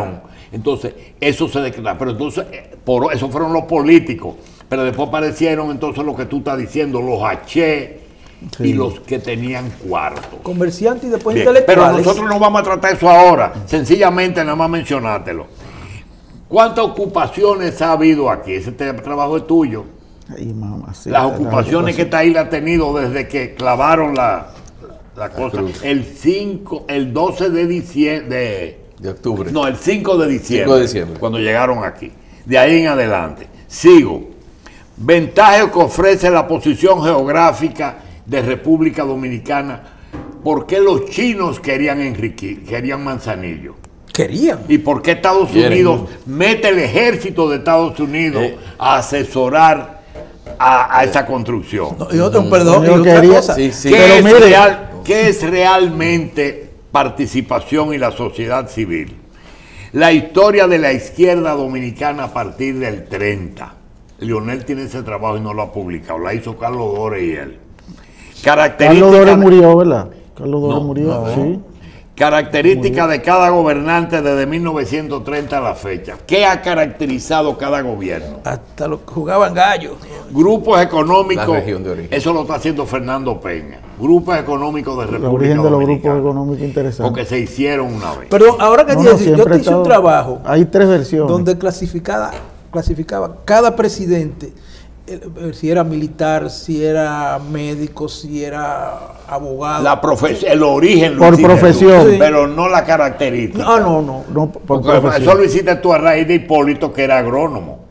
Speaker 2: Entonces, eso se declara. Pero entonces, por eso fueron los políticos. Pero después aparecieron entonces lo que tú estás diciendo, los H sí. y los que tenían cuarto.
Speaker 4: Comerciantes y después
Speaker 2: Bien,
Speaker 4: intelectuales.
Speaker 2: pero nosotros no vamos a tratar eso ahora. Sencillamente, nada más mencionártelo. ¿Cuántas ocupaciones ha habido aquí? Ese trabajo es tuyo.
Speaker 3: Ay, mamá, sí,
Speaker 2: las ocupaciones que esta isla ha tenido desde que clavaron la, la cosa. El cinco, el doce de diciembre. De,
Speaker 1: de octubre.
Speaker 2: No, el cinco de diciembre.
Speaker 1: cinco de diciembre.
Speaker 2: Cuando llegaron aquí. De ahí en adelante. Sigo. Ventaja que ofrece la posición geográfica de República Dominicana. ¿Por qué los chinos querían enriquecer, querían Manzanillo?
Speaker 4: Querían.
Speaker 2: ¿Y por qué Estados
Speaker 1: Quieren.
Speaker 2: Unidos mete el ejército de Estados Unidos eh. a asesorar a, a esa construcción?
Speaker 4: No, y otro, perdón,
Speaker 3: Yo
Speaker 4: y otra
Speaker 3: quería,
Speaker 4: cosa.
Speaker 1: Sí, sí.
Speaker 2: ¿Qué,
Speaker 3: Pero
Speaker 2: es
Speaker 3: mire,
Speaker 2: real, ¿Qué es realmente participación y la sociedad civil? La historia de la izquierda dominicana a partir del treinta. Leonel tiene ese trabajo y no lo ha publicado. La hizo Carlos Dore y él.
Speaker 3: Carlos Dore murió, ¿verdad? Carlos Dore
Speaker 2: No,
Speaker 3: murió,
Speaker 2: no.
Speaker 3: sí.
Speaker 2: Características de cada gobernante desde mil novecientos treinta a la fecha. ¿Qué ha caracterizado cada gobierno?
Speaker 4: Hasta los que jugaban gallos.
Speaker 2: Grupos económicos.
Speaker 1: La región de origen.
Speaker 2: Eso lo está haciendo Fernando Peña. Grupos económicos de
Speaker 3: El
Speaker 2: República
Speaker 3: origen de los
Speaker 2: Dominicana.
Speaker 3: grupos económicos interesantes.
Speaker 2: Porque se hicieron una vez.
Speaker 4: Pero ahora que
Speaker 3: No,
Speaker 4: te
Speaker 3: no,
Speaker 4: decía, yo
Speaker 3: siempre
Speaker 4: te hice un
Speaker 3: estado-
Speaker 4: trabajo
Speaker 3: Hay tres versiones.
Speaker 4: donde clasificaba, clasificaba cada presidente, el- si era militar, si era médico, si era abogado.
Speaker 2: La profes- el origen lo
Speaker 3: Por
Speaker 2: hiciste tú,
Speaker 3: profesión.
Speaker 4: Sí.
Speaker 2: pero no la característica.
Speaker 4: No, no, no.
Speaker 3: No, por
Speaker 2: Porque
Speaker 3: profesión.
Speaker 2: eso lo hiciste tú a raíz de Hipólito, que era agrónomo.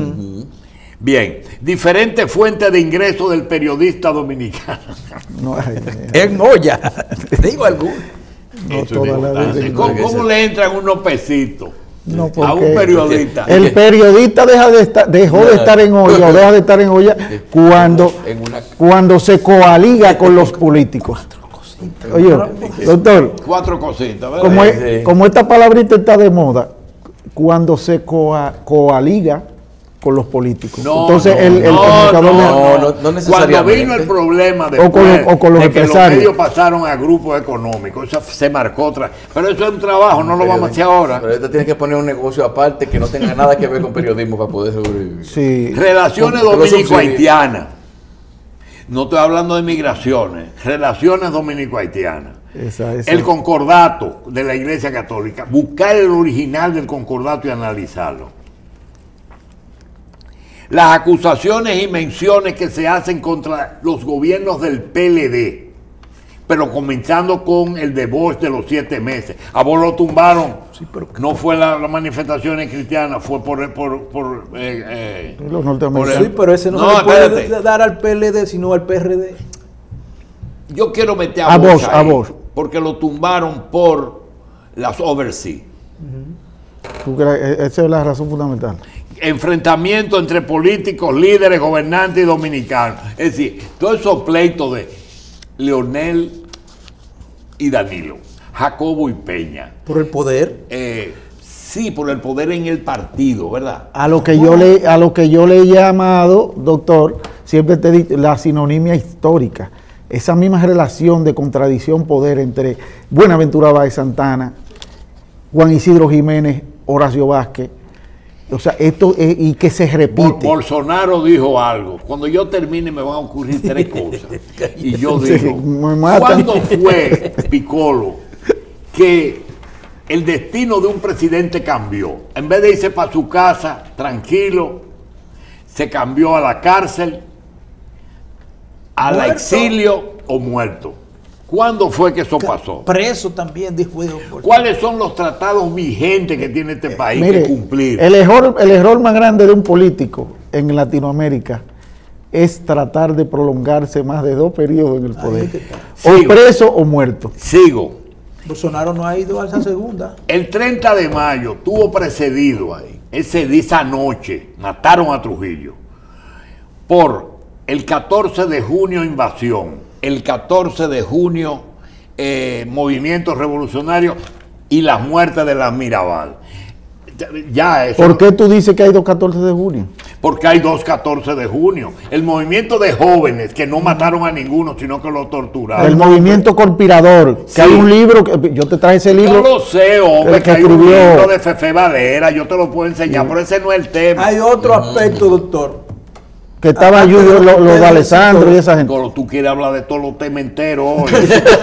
Speaker 2: Bien, diferentes fuentes de ingresos del periodista dominicano.
Speaker 3: No, ay, ay,
Speaker 4: En olla. Digo alguno.
Speaker 3: no
Speaker 2: Eso es
Speaker 3: todas las
Speaker 2: importante.
Speaker 3: veces.
Speaker 2: ¿Cómo, cómo le entran unos pesitos
Speaker 3: No,
Speaker 2: a un
Speaker 3: porque
Speaker 2: periodista?
Speaker 3: el periodista deja de estar, dejó de estar en olla o deja de estar en olla cuando,
Speaker 1: En una-
Speaker 3: cuando se coaliga con los políticos. Oye, doctor,
Speaker 2: Cuatro cositas, ¿verdad?
Speaker 3: como,
Speaker 1: Sí,
Speaker 3: es-
Speaker 1: sí.
Speaker 3: como esta palabrita está de moda, cuando se coa- coaliga con los políticos.
Speaker 2: No,
Speaker 3: Entonces
Speaker 2: no,
Speaker 3: el, el
Speaker 2: no,
Speaker 3: comunicador
Speaker 2: no,
Speaker 3: le-
Speaker 1: no, no, no
Speaker 2: Cuando
Speaker 1: necesariamente.
Speaker 2: vino el problema
Speaker 3: O
Speaker 2: después
Speaker 3: con los- o con los
Speaker 2: de que los
Speaker 3: empresarios.
Speaker 2: medios pasaron a grupos económicos, eso se marcó otra. Pero eso es un trabajo, no lo vamos a hacer ahora.
Speaker 1: Pero esta tiene que poner un negocio aparte que no tenga nada que ver con periodismo para poder sobrevivir.
Speaker 3: Sí.
Speaker 2: Relaciones
Speaker 1: Con- con los
Speaker 2: dominico-haitianas. No estoy hablando de migraciones, relaciones dominico-haitianas.
Speaker 3: Esa- esa-
Speaker 2: El concordato de la Iglesia Católica, buscar el original del concordato y analizarlo. Las acusaciones y menciones que se hacen contra los gobiernos del P L D, pero comenzando con el de Bosch de los siete meses. A vos lo tumbaron,
Speaker 4: Sí, pero-
Speaker 2: no fue la, las manifestaciones cristianas, fue por... por, por eh, eh,
Speaker 3: Los norteamericanos.
Speaker 2: por
Speaker 4: Sí, pero ese no,
Speaker 2: No,
Speaker 4: se le puede
Speaker 2: espérate.
Speaker 4: dar al P L D, sino al P R D.
Speaker 2: Yo quiero meter a,
Speaker 3: A
Speaker 2: Bosch
Speaker 3: Bosch, a
Speaker 2: ahí,
Speaker 3: Bosch.
Speaker 2: porque lo tumbaron por las overseas.
Speaker 3: ¿Tú crees? Esa es la razón fundamental.
Speaker 2: Enfrentamiento entre políticos, líderes, gobernantes y dominicanos. Es decir, todos esos pleitos de Leonel y Danilo, Jacobo y Peña.
Speaker 4: Por el poder.
Speaker 2: Eh, sí, por el poder en el partido, ¿verdad?
Speaker 3: A lo que yo le, a lo que yo le he llamado, doctor, siempre te he dicho, la sinonimia histórica. Esa misma relación de contradicción poder entre Buenaventura Báez Santana, Juan Isidro Jiménez, Horacio Vázquez. O sea, esto es, y que se
Speaker 2: Bol-
Speaker 3: repite.
Speaker 2: Bolsonaro dijo algo. Cuando yo termine me van a ocurrir tres cosas. Y yo
Speaker 3: Sí,
Speaker 2: digo,
Speaker 3: me matan.
Speaker 2: ¿cuándo fue, Piccolo, que el destino de un presidente cambió? En vez de irse para su casa tranquilo, se cambió a la cárcel, al
Speaker 4: Muerto.
Speaker 2: exilio o muerto. ¿Cuándo fue que eso pasó?
Speaker 4: Preso también, dijo.
Speaker 2: ¿Cuáles son los tratados vigentes que tiene este país
Speaker 3: Mire,
Speaker 2: que cumplir?
Speaker 3: el error, el error más grande de un político en Latinoamérica es tratar de prolongarse más de dos periodos en el poder.
Speaker 4: es que está.
Speaker 3: O
Speaker 2: Sigo.
Speaker 3: preso o muerto.
Speaker 2: Sigo.
Speaker 4: Bolsonaro no ha ido a esa segunda.
Speaker 2: El treinta de mayo tuvo precedido ahí, ese día, esa noche, mataron a Trujillo, por el catorce de junio invasión, el catorce de junio eh, movimiento revolucionario y las muertes de la Mirabal. Ya eso.
Speaker 3: ¿Por qué tú dices que hay dos catorce de junio?
Speaker 2: Porque hay dos catorce de junio. El movimiento de jóvenes que no mataron a ninguno, sino que lo torturaron.
Speaker 3: El movimiento conspirador. Que
Speaker 2: Sí.
Speaker 3: hay un libro, que yo te traje ese libro.
Speaker 2: Yo lo sé, hombre,
Speaker 3: el
Speaker 2: que,
Speaker 3: que
Speaker 2: hay un
Speaker 3: escribió-
Speaker 2: libro de Fefe Valera, yo te lo puedo enseñar, pero ese no es el tema.
Speaker 4: Hay otro aspecto, doctor.
Speaker 3: Que estaba
Speaker 4: Aparte
Speaker 3: Julio,
Speaker 4: de
Speaker 3: los
Speaker 4: los
Speaker 3: de Alessandro y esa gente.
Speaker 2: Cuando tú quieres hablar de todos los temas enteros hoy.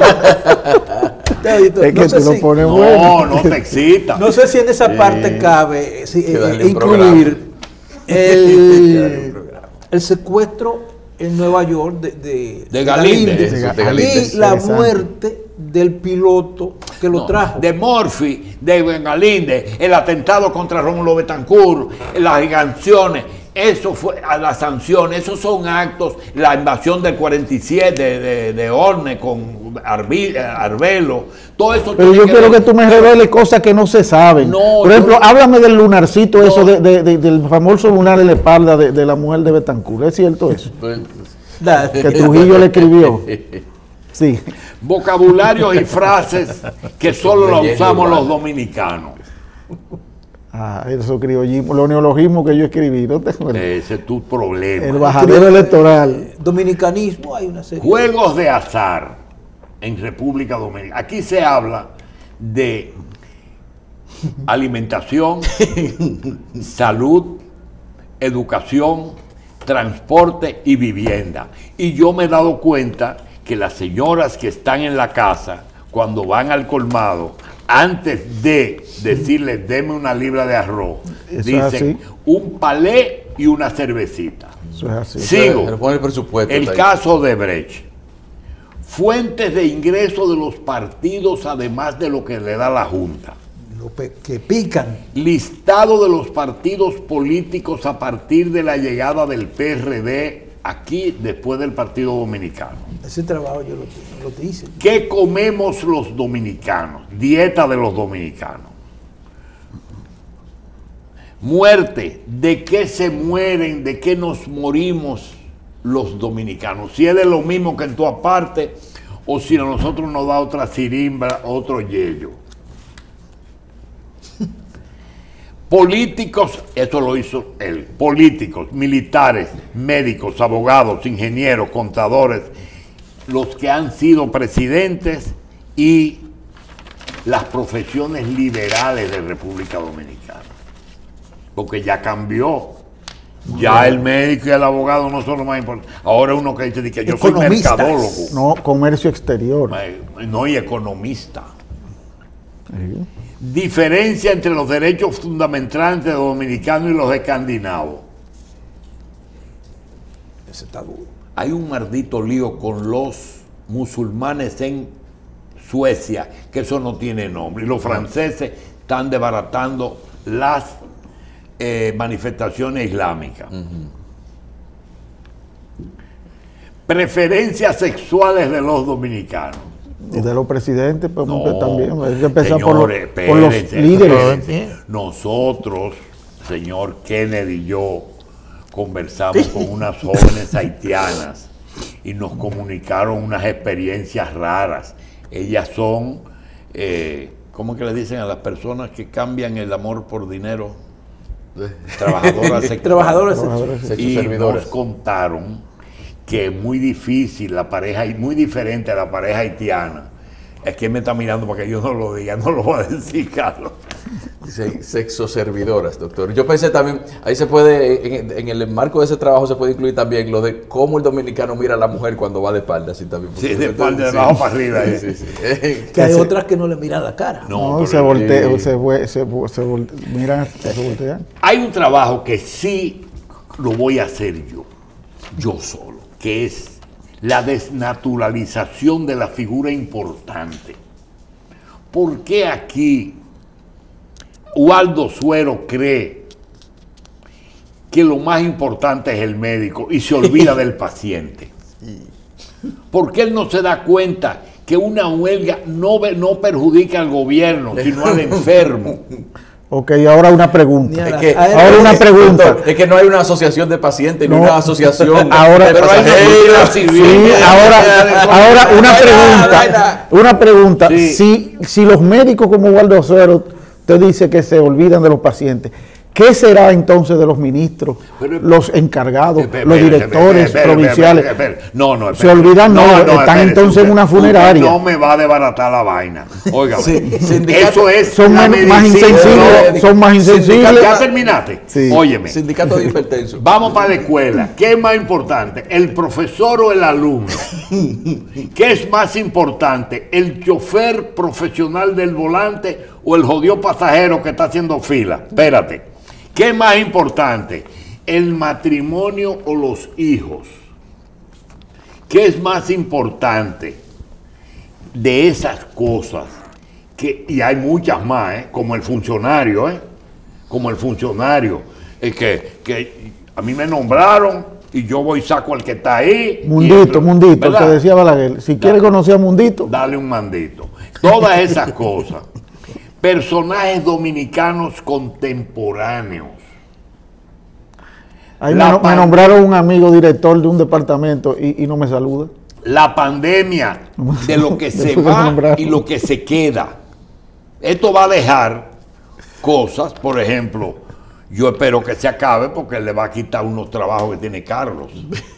Speaker 3: Es que
Speaker 4: no, sé
Speaker 3: tú lo
Speaker 4: si,
Speaker 3: pones
Speaker 2: No,
Speaker 3: bueno.
Speaker 2: no te excita.
Speaker 4: no sé si en esa parte cabe eh, si,
Speaker 1: Que
Speaker 4: eh,
Speaker 1: darle un
Speaker 4: incluir el, el secuestro en Nueva York de, de,
Speaker 2: De Galíndez,
Speaker 4: de
Speaker 1: eso, de
Speaker 4: Galíndez,
Speaker 1: Galíndez.
Speaker 4: y la
Speaker 3: Interesante.
Speaker 4: muerte del piloto que lo
Speaker 2: No,
Speaker 4: trajo.
Speaker 2: de Murphy, de Galíndez, el atentado contra Rómulo Betancourt, las canciones, eso fue a las sanciones, esos son actos, la invasión del cuarenta y siete de, de, de Orne con Arbi- Arbelo, todo eso.
Speaker 3: Pero
Speaker 2: tiene
Speaker 3: yo quiero
Speaker 2: ver-
Speaker 3: que tú me reveles cosas que no se saben.
Speaker 2: No,
Speaker 3: Por ejemplo,
Speaker 2: yo-
Speaker 3: háblame del lunarcito,
Speaker 2: No.
Speaker 3: eso de, de- de- del famoso lunar en la espalda de, de la mujer de Betancourt. ¿Es cierto eso?
Speaker 4: Da-
Speaker 3: Que Trujillo le escribió. Sí.
Speaker 2: vocabularios y frases que solo lo
Speaker 1: Leyenda
Speaker 2: usamos
Speaker 1: urbana.
Speaker 2: los dominicanos.
Speaker 3: Ah, eso criollismo, los neologismos que yo escribí. ¿No te acuerdas?
Speaker 2: Ese es tu problema.
Speaker 3: El bajadero electoral.
Speaker 4: Dominicanismo, hay una serie.
Speaker 2: Juegos de azar en República Dominicana. Aquí se habla de alimentación, salud, educación, transporte y vivienda. Y yo me he dado cuenta que las señoras que están en la casa, cuando van al colmado, antes de decirles deme una libra de arroz,
Speaker 3: Eso es
Speaker 2: dicen
Speaker 3: así.
Speaker 2: un palé y una cervecita.
Speaker 3: Eso es así.
Speaker 2: Sigo.
Speaker 1: Se le pone el presupuesto.
Speaker 2: El
Speaker 1: está ahí.
Speaker 2: caso de Brecht. Fuentes de ingreso de los partidos, además de lo que le da la Junta.
Speaker 4: Lo pe- que pican.
Speaker 2: Listado de los partidos políticos a partir de la llegada del P R D aquí después del Partido Dominicano.
Speaker 4: Ese trabajo yo lo, lo te hice.
Speaker 2: ¿Qué comemos los dominicanos? Dieta de los dominicanos. Muerte. ¿De qué se mueren? ¿De qué nos morimos los dominicanos? Si es de lo mismo que en tu aparte o si a nosotros nos da otra sirimba, otro yello. Políticos, esto lo hizo él, políticos, militares, médicos, abogados, ingenieros, contadores, los que han sido presidentes y las profesiones liberales de República Dominicana. Porque ya cambió. Ya el médico y el abogado no son lo más importante. Ahora uno que dice que yo soy
Speaker 4: Economistas.
Speaker 2: mercadólogo.
Speaker 3: No, comercio exterior.
Speaker 2: Eh, No, y economista.
Speaker 3: Sí.
Speaker 2: Diferencia entre los derechos fundamentales de los dominicanos y los escandinavos.
Speaker 4: Ese está duro.
Speaker 2: Hay un maldito lío con los musulmanes en Suecia, que eso no tiene nombre. Y los franceses están desbaratando las eh, manifestaciones islámicas. Preferencias sexuales de los dominicanos.
Speaker 3: Y de los presidentes, pues
Speaker 2: No,
Speaker 3: también. Hay que empezar por los,
Speaker 2: señores,
Speaker 3: por los
Speaker 2: espérense,
Speaker 3: líderes.
Speaker 2: espérense. Nosotros, señor Kennedy y yo, conversamos con unas jóvenes haitianas y nos comunicaron unas experiencias raras. Ellas son, eh, ¿cómo es que le dicen a las personas que cambian el amor por dinero? Trabajadoras sexuales.
Speaker 4: Trabajadoras
Speaker 3: Trabajadoras
Speaker 4: sexuales.
Speaker 2: Y
Speaker 1: Sexoservidores.
Speaker 2: nos contaron que es muy difícil la pareja, y muy diferente a la pareja haitiana. Es que él me está mirando para que yo no lo diga, no lo voy a decir, Carlos.
Speaker 1: Se- Sexoservidoras, doctor. Yo pensé también, ahí se puede, en, en el marco de ese trabajo se puede incluir también lo de cómo el dominicano mira a la mujer cuando va de espalda. Así también.
Speaker 2: Sí, de espalda, de abajo para arriba,
Speaker 1: Sí,
Speaker 2: eh.
Speaker 1: sí, sí. Eh,
Speaker 4: Que hay otras que no le miran la cara.
Speaker 2: No,
Speaker 3: No,
Speaker 2: pero-
Speaker 3: se voltea,
Speaker 1: sí.
Speaker 3: se, vue- se, vu- se volte- miran, se voltean.
Speaker 2: Hay un trabajo que sí lo voy a hacer yo, yo solo, que es la desnaturalización de la figura importante. ¿Por qué aquí Waldo Suero cree que lo más importante es el médico y se olvida del paciente? ¿Por qué él no se da cuenta que una huelga no, ve- no perjudica al gobierno, sino al enfermo?
Speaker 3: Ok, ahora una pregunta.
Speaker 4: Ni a
Speaker 1: Es
Speaker 4: la-
Speaker 1: que,
Speaker 4: a él-
Speaker 3: ahora una pregunta.
Speaker 1: doctor, es que no hay una asociación de pacientes, ni
Speaker 3: No.
Speaker 1: una asociación
Speaker 3: Ahora-
Speaker 1: de
Speaker 3: Pero hay
Speaker 1: pasajeros.
Speaker 2: una
Speaker 3: Sí,
Speaker 2: civil.
Speaker 3: ahora, ahora una
Speaker 1: Vaina,
Speaker 3: pregunta.
Speaker 1: vaina.
Speaker 3: Una pregunta.
Speaker 2: Sí.
Speaker 3: Si, si los médicos como Waldo Suero te dice que se olvidan de los pacientes, ¿Qué será entonces de los ministros,
Speaker 2: Pero,
Speaker 3: los encargados,
Speaker 2: espera,
Speaker 3: los
Speaker 2: espera,
Speaker 3: directores
Speaker 2: espera, espera,
Speaker 3: provinciales?
Speaker 2: espera, espera. No, no,
Speaker 3: Se
Speaker 2: espera.
Speaker 3: olvidan, no, están
Speaker 2: espérese,
Speaker 3: entonces en
Speaker 2: usted-
Speaker 3: una funeraria.
Speaker 2: usted no me va a desbaratar la vaina. Oiga,
Speaker 1: Sí, sindicato-
Speaker 2: eso es
Speaker 3: Son
Speaker 2: la
Speaker 3: más, más
Speaker 2: medicina.
Speaker 3: insensibles,
Speaker 1: no,
Speaker 3: son más insensibles.
Speaker 2: ¿Ya terminaste?
Speaker 3: Sí.
Speaker 2: Óyeme.
Speaker 1: Sindicato de hipertensos.
Speaker 2: Vamos para la escuela. ¿Qué es más importante? ¿El profesor o el alumno? ¿Qué es más importante? ¿El chofer profesional del volante o el jodido pasajero que está haciendo fila? Espérate. ¿Qué es más importante? ¿El matrimonio o los hijos? ¿Qué es más importante de esas cosas? Que, y hay muchas más, ¿eh? Como el funcionario, ¿eh? Como el funcionario. Es que, que a mí me nombraron y yo voy y saco al que está ahí. y
Speaker 3: Mundito,
Speaker 2: entro,
Speaker 3: Mundito, el
Speaker 2: ¿verdad?
Speaker 3: que decía Balaguer. Si quiere conocer a Mundito,
Speaker 2: Dale un mandito. Todas esas cosas. Personajes dominicanos contemporáneos.
Speaker 3: ahí
Speaker 2: La
Speaker 3: me, no- me
Speaker 2: pan-
Speaker 3: nombraron un amigo director de un departamento y, y no me saluda.
Speaker 2: La pandemia de lo que se
Speaker 3: Después de
Speaker 2: va
Speaker 3: nombrarlo.
Speaker 2: y lo que se queda. Esto va a dejar cosas, por ejemplo, yo espero que se acabe porque le va a quitar unos trabajos que tiene Carlos.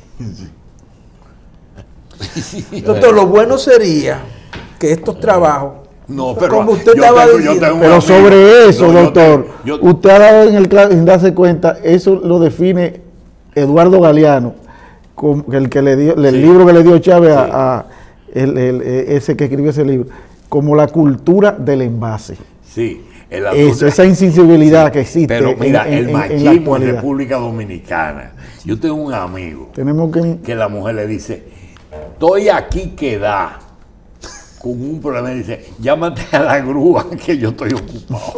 Speaker 4: Doctor, lo bueno sería que estos trabajos,
Speaker 2: No, pero
Speaker 4: como usted
Speaker 2: yo
Speaker 4: estaba
Speaker 2: tengo- yo
Speaker 4: diciendo,
Speaker 2: tengo un
Speaker 3: Pero
Speaker 2: amigo-
Speaker 3: sobre eso,
Speaker 2: No, yo
Speaker 3: doctor,
Speaker 2: tengo- yo-
Speaker 3: usted ha dado en el cla- en darse cuenta, eso lo define Eduardo Galeano, como el que le dio, el
Speaker 2: Sí.
Speaker 3: libro que le dio Chávez
Speaker 2: Sí.
Speaker 3: a, a el- el- ese que escribió ese libro, como la cultura del envase.
Speaker 2: Sí, el
Speaker 3: Eso,
Speaker 2: asunto-
Speaker 3: esa insensibilidad que existe
Speaker 2: Pero mira,
Speaker 3: en, en-
Speaker 2: el
Speaker 3: en- en la
Speaker 2: machismo en
Speaker 3: actualidad.
Speaker 2: República Dominicana. Yo tengo un amigo
Speaker 3: Tenemos que...
Speaker 2: que la mujer le dice, estoy aquí que da, con un problema, y dice, llámate a la grúa que yo estoy ocupado.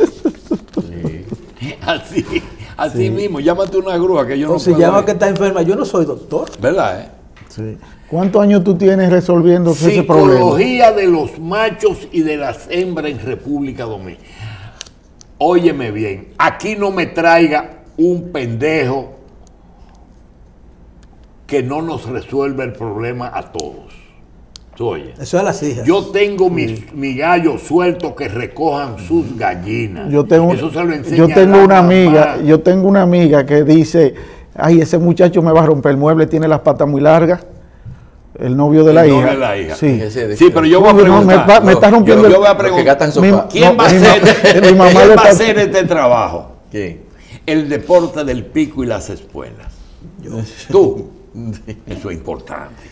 Speaker 2: Así, así mismo, llámate a una grúa que yo no
Speaker 4: o se
Speaker 2: puedo
Speaker 4: llama
Speaker 2: ir.
Speaker 4: que está enferma. Yo no soy doctor.
Speaker 2: ¿Verdad? eh?
Speaker 3: Sí. ¿Cuántos años tú tienes resolviendo ese problema?
Speaker 2: Psicología de los machos y de las hembras en República Dominicana. Óyeme bien, aquí no me traiga un pendejo que no nos resuelve el problema a todos. ¿Tú oyes?
Speaker 4: Eso es las hijas.
Speaker 2: Yo tengo mis, mi gallo suelto que recojan sus gallinas.
Speaker 3: Yo tengo,
Speaker 2: Eso se lo enseña
Speaker 3: yo tengo
Speaker 2: la
Speaker 3: una
Speaker 2: mamá.
Speaker 3: amiga, yo tengo una amiga que dice, ay, ese muchacho me va a romper el mueble, tiene las patas muy largas. El novio de la
Speaker 2: El
Speaker 3: hija.
Speaker 2: novio de la hija.
Speaker 3: Sí.
Speaker 1: Ese-
Speaker 2: Sí, pero yo voy a
Speaker 3: No, no, me,
Speaker 2: preguntar.
Speaker 3: pa- me está
Speaker 2: Yo-
Speaker 3: rompiendo
Speaker 2: yo,
Speaker 3: el-
Speaker 2: voy a
Speaker 1: Los que
Speaker 2: preguntar.
Speaker 1: gastan
Speaker 3: Mi-
Speaker 1: sofá.
Speaker 2: ¿Quién,
Speaker 3: No,
Speaker 2: va, a
Speaker 3: mi
Speaker 2: hacer,
Speaker 3: ma- mi mamá
Speaker 2: quién
Speaker 3: le
Speaker 2: va a
Speaker 3: está-
Speaker 2: hacer este trabajo?
Speaker 1: ¿Quién?
Speaker 2: El deporte del pico y las espuelas. Tú. Eso es importante.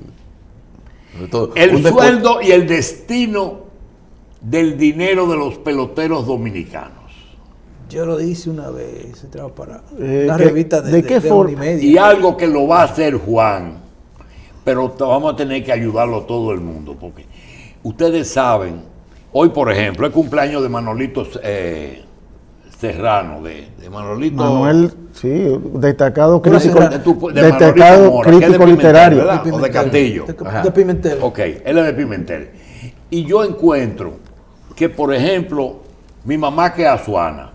Speaker 1: Sobre todo,
Speaker 2: El
Speaker 1: un deporte-
Speaker 2: sueldo y el destino del dinero de los peloteros dominicanos.
Speaker 4: Yo lo hice una vez, ese trabajo para
Speaker 3: Eh,
Speaker 4: una
Speaker 3: ¿qué-
Speaker 4: revista de,
Speaker 3: de
Speaker 4: de,
Speaker 3: qué
Speaker 4: de
Speaker 3: forma?
Speaker 4: Unimedia.
Speaker 2: Y algo que lo va a hacer Juan, pero te- vamos a tener que ayudarlo todo el mundo, porque ustedes saben, hoy por ejemplo, es cumpleaños de Manolito eh, Serrano, de, de Manolito...
Speaker 3: Manuel, sí, destacado
Speaker 4: Pero
Speaker 3: crítico,
Speaker 4: será-
Speaker 2: de tu- de
Speaker 3: destacado
Speaker 2: Manolito Mora, que es de
Speaker 3: crítico
Speaker 2: Pimentel,
Speaker 3: literario.
Speaker 2: ¿verdad?
Speaker 4: De
Speaker 2: o de
Speaker 4: Pimentel.
Speaker 2: Castillo.
Speaker 4: De,
Speaker 1: Ajá.
Speaker 4: de Pimentel.
Speaker 2: Ok, él es de Pimentel. Y yo encuentro que, por ejemplo, mi mamá que es azuana,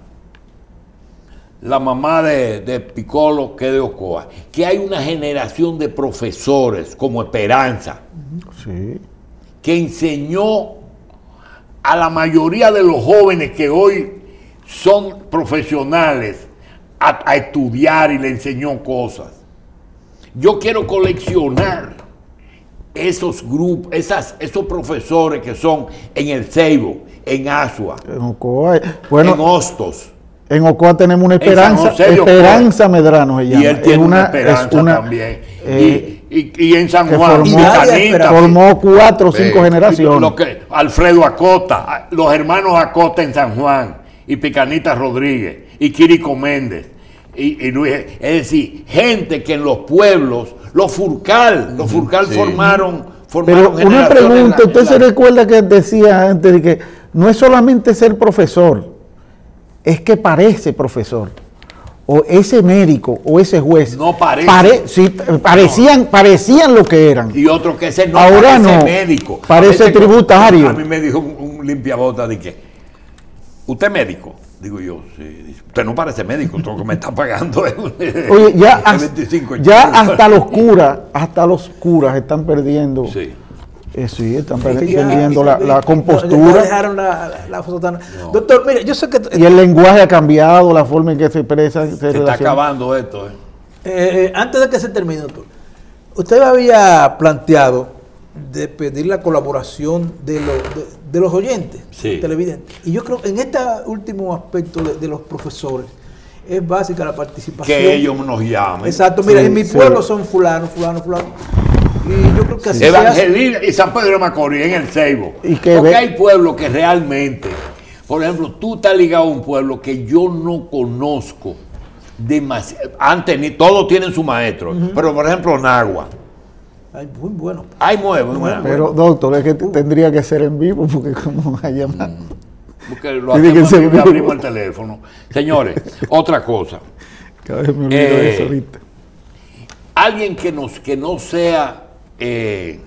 Speaker 2: la mamá de, de Piccolo que es de Ocoa, que hay una generación de profesores como Esperanza,
Speaker 3: Sí.
Speaker 2: que enseñó a la mayoría de los jóvenes que hoy son profesionales a, a estudiar y le enseñó cosas. Yo quiero coleccionar esos grupos, esas, esos profesores que son en el Ceibo, en Asua,
Speaker 3: En Ocoa, eh, bueno,
Speaker 2: en Hostos.
Speaker 3: en Ocoa tenemos una
Speaker 2: En San
Speaker 3: esperanza,
Speaker 2: José de Ocoa.
Speaker 3: Esperanza Medrano se llama.
Speaker 2: Y él tiene
Speaker 3: Es
Speaker 2: una,
Speaker 3: es
Speaker 2: esperanza
Speaker 3: una,
Speaker 2: también.
Speaker 3: eh,
Speaker 2: y, y- y en San
Speaker 3: que
Speaker 2: Juan,
Speaker 3: formó-
Speaker 2: Picanita,
Speaker 4: Esperanza.
Speaker 3: formó cuatro o cinco
Speaker 2: Eh,
Speaker 3: generaciones.
Speaker 2: lo que- Alfredo Acosta, los hermanos Acosta en San Juan, y Picanita Rodríguez, y Quirico Méndez, y, y Luis, es decir, gente que en los pueblos, los Furcal, los Furcal
Speaker 1: sí.
Speaker 2: formaron,
Speaker 3: Pero
Speaker 2: formaron
Speaker 3: una
Speaker 2: generaciones
Speaker 3: pregunta,
Speaker 2: en la-
Speaker 3: usted
Speaker 2: en
Speaker 3: se
Speaker 2: la-
Speaker 3: recuerda que decía antes de que no es solamente ser profesor, es que parece profesor, o ese médico, o ese juez.
Speaker 2: No parece.
Speaker 3: Pare- sí, parecían, parecían lo que eran.
Speaker 2: Y otro que ese no
Speaker 3: Ahora
Speaker 2: parece
Speaker 3: no,
Speaker 2: médico.
Speaker 3: parece
Speaker 2: A veces,
Speaker 3: tributario.
Speaker 2: A mí me dijo un, un limpiabota de que, ¿usted es médico? Digo yo, sí. Dice, usted no parece médico, todo lo que me está pagando es un-
Speaker 3: Oye, ya,
Speaker 2: es
Speaker 3: has-
Speaker 2: veinticinco
Speaker 3: ya
Speaker 2: chingos.
Speaker 3: hasta los curas, hasta los curas están perdiendo
Speaker 2: Sí.
Speaker 3: Eh, sí, están
Speaker 4: Sí, que ya-
Speaker 3: perdiendo la, la
Speaker 4: ya
Speaker 3: compostura.
Speaker 4: dejaron la, la, la sotana. Doctor, mire, yo sé que
Speaker 3: Y el lenguaje ha cambiado, la forma en que se expresa. Se
Speaker 2: Se está
Speaker 3: relaciona.
Speaker 2: acabando esto. ¿eh?
Speaker 4: eh, antes de que se termine, doctor, usted había planteado de pedir la colaboración de los, de, de los oyentes,
Speaker 2: Sí.
Speaker 4: televidentes. Y yo creo que en este último aspecto de, de los profesores es básica la participación.
Speaker 2: Que ellos nos llamen.
Speaker 4: Exacto, mira,
Speaker 3: Sí,
Speaker 4: en mi
Speaker 3: sí.
Speaker 4: pueblo son fulano, fulano, fulano. Y yo creo que así se hace.
Speaker 2: Evangelina y San Pedro de Macorís en el Ceibo.
Speaker 3: Y que
Speaker 2: Porque
Speaker 3: ve-
Speaker 2: hay pueblos que realmente, por ejemplo, tú estás ligado a un pueblo que yo no conozco demasiado. Antes ni todos tienen su maestro, pero por ejemplo Nagua.
Speaker 4: Ay, muy bueno.
Speaker 2: Hay mueve, bueno,
Speaker 3: Pero, doctor, es que t- tendría que ser en vivo, porque como va a llamar.
Speaker 2: porque lo
Speaker 3: Tiene que
Speaker 2: hacemos
Speaker 3: ser
Speaker 2: y
Speaker 3: vivo.
Speaker 2: abrimos el teléfono. Señores, otra cosa.
Speaker 3: Cada vez me olvido
Speaker 2: Eh,
Speaker 3: de eso ahorita.
Speaker 2: Alguien que, nos, que no sea eh,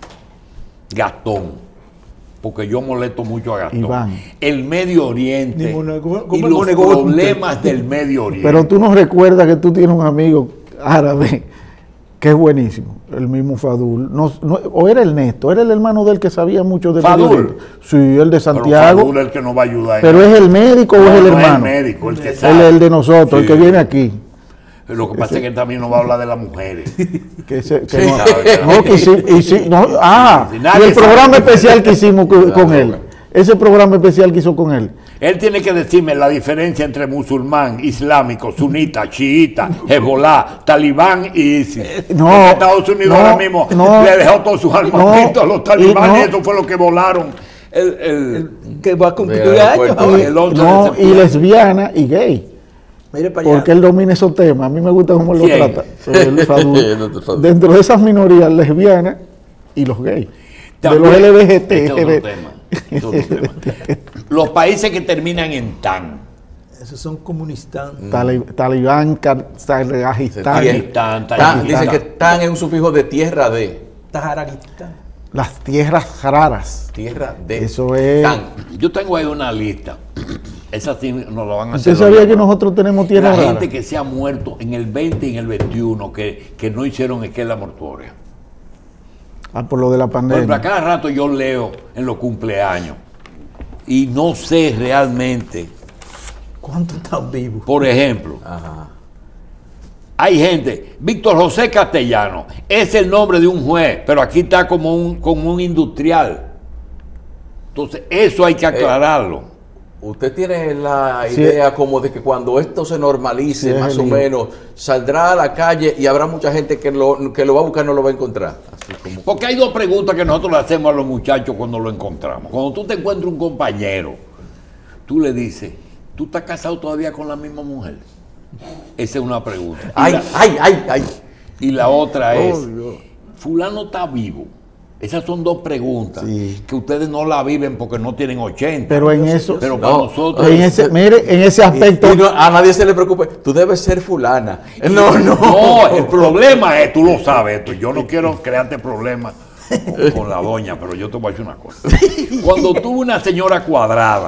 Speaker 2: Gastón, porque yo molesto mucho a Gastón.
Speaker 3: Iván.
Speaker 2: El Medio Oriente
Speaker 4: Ni monego- ¿cómo
Speaker 2: y
Speaker 4: es
Speaker 2: los
Speaker 4: monego?
Speaker 2: problemas del Medio Oriente.
Speaker 3: Pero tú nos recuerdas que tú tienes un amigo árabe que es buenísimo, el mismo Fadul. No, no, o era el Néstor, era el hermano del que sabía mucho de
Speaker 2: Fadul.
Speaker 3: Medio Oriente. Sí, el de
Speaker 2: Pero
Speaker 3: Santiago.
Speaker 2: Fadul es el que nos va a ayudar.
Speaker 3: Pero es el médico o
Speaker 2: No,
Speaker 3: es el
Speaker 2: no
Speaker 3: hermano.
Speaker 2: el médico, el que
Speaker 3: Él
Speaker 2: sabe.
Speaker 3: es el de nosotros, el
Speaker 2: Sí.
Speaker 3: que viene aquí.
Speaker 2: Lo que pasa es que él también nos va a hablar de las mujeres.
Speaker 3: Que se- que
Speaker 2: Sí,
Speaker 3: no,
Speaker 2: sabe,
Speaker 3: no, que sí- y sí- no, ah,
Speaker 2: Sí,
Speaker 3: y
Speaker 2: nadie
Speaker 3: el programa
Speaker 2: sabe.
Speaker 3: especial que hicimos con, con
Speaker 1: La
Speaker 3: él.
Speaker 1: droga.
Speaker 3: Ese programa especial que hizo con él.
Speaker 2: Él tiene que decirme la diferencia entre musulmán, islámico, sunita, chiita, Hezbollah, talibán y ISIS.
Speaker 3: No,
Speaker 2: Porque Estados Unidos
Speaker 3: no,
Speaker 2: ahora mismo
Speaker 3: no,
Speaker 2: le dejó todos sus armamentos a
Speaker 3: no,
Speaker 2: los talibanes
Speaker 3: y
Speaker 2: y
Speaker 3: no.
Speaker 2: eso fue lo que volaron. El, el-
Speaker 4: Que va a cumplir
Speaker 1: Ve al
Speaker 4: años.
Speaker 1: aeropuerto.
Speaker 3: Y,
Speaker 2: el once de
Speaker 3: no, y
Speaker 2: septiembre.
Speaker 3: lesbiana y gay.
Speaker 4: Mire para allá.
Speaker 3: Porque él domina esos temas. A mí me gusta cómo él lo
Speaker 2: ¿Quién?
Speaker 3: trata. El Fadul.
Speaker 1: El doctor Fadul.
Speaker 3: Dentro de esas minorías lesbianas y los gays.
Speaker 2: También-
Speaker 3: de los L G B T.
Speaker 2: Este es otro tema, este es otro tema. Los países que terminan en tan,
Speaker 4: Esos son comunistas.
Speaker 3: Tali- Talibán, Kar- Kazajistán,
Speaker 2: Tajikistán,
Speaker 1: Tan,
Speaker 2: Tajikistán.
Speaker 1: dicen que tan es un sufijo de tierra de.
Speaker 4: Tajaraguistán.
Speaker 3: las tierras raras.
Speaker 1: Tierra de.
Speaker 3: Eso es.
Speaker 1: Tan.
Speaker 2: Yo tengo ahí una lista. Esa sí nos lo van a
Speaker 3: ¿Usted
Speaker 2: hacer.
Speaker 3: sabía que nosotros tenemos
Speaker 2: La
Speaker 3: tierras raras?
Speaker 2: gente que se ha muerto en el veinte y en el veintiuno que, que no hicieron esquela mortuoria.
Speaker 3: Ah, por lo de la
Speaker 2: Por ejemplo, a
Speaker 3: pandemia.
Speaker 2: cada rato yo leo en los cumpleaños y no sé realmente,
Speaker 4: ¿Cuántos están vivos?
Speaker 2: por ejemplo,
Speaker 1: Ajá.
Speaker 2: hay gente, Víctor José Castellano, es el nombre de un juez, pero aquí está como un, como un industrial. Entonces, eso hay que aclararlo.
Speaker 1: Usted tiene la
Speaker 3: Sí.
Speaker 1: idea como de que cuando esto se normalice,
Speaker 3: Sí, es
Speaker 1: más
Speaker 3: el
Speaker 1: o
Speaker 3: hijo.
Speaker 1: menos, saldrá a la calle y habrá mucha gente que lo, que lo va a buscar y no lo va a encontrar. Así como.
Speaker 2: Porque hay dos preguntas que nosotros le hacemos a los muchachos cuando lo encontramos. Cuando tú te encuentras un compañero, tú le dices, ¿tú estás casado todavía con la misma mujer? Esa es una pregunta. Y
Speaker 1: ¡Ay,
Speaker 2: la,
Speaker 1: ay, ay, ay!
Speaker 2: y la otra es,
Speaker 3: Oh, Dios.
Speaker 2: ¿fulano está vivo? Esas son dos preguntas
Speaker 3: Sí.
Speaker 2: que ustedes no la viven porque no tienen ochenta.
Speaker 3: Pero en eso,
Speaker 2: Pero
Speaker 1: No,
Speaker 2: para nosotros...
Speaker 3: en ese, mire, en ese aspecto,
Speaker 1: Y no- a nadie se le preocupe. Tú debes ser fulana. No, no.
Speaker 2: No, el problema es, tú lo sabes esto, yo no quiero crearte problemas con, con la doña, pero yo te voy a decir una cosa. Cuando tuve una señora cuadrada,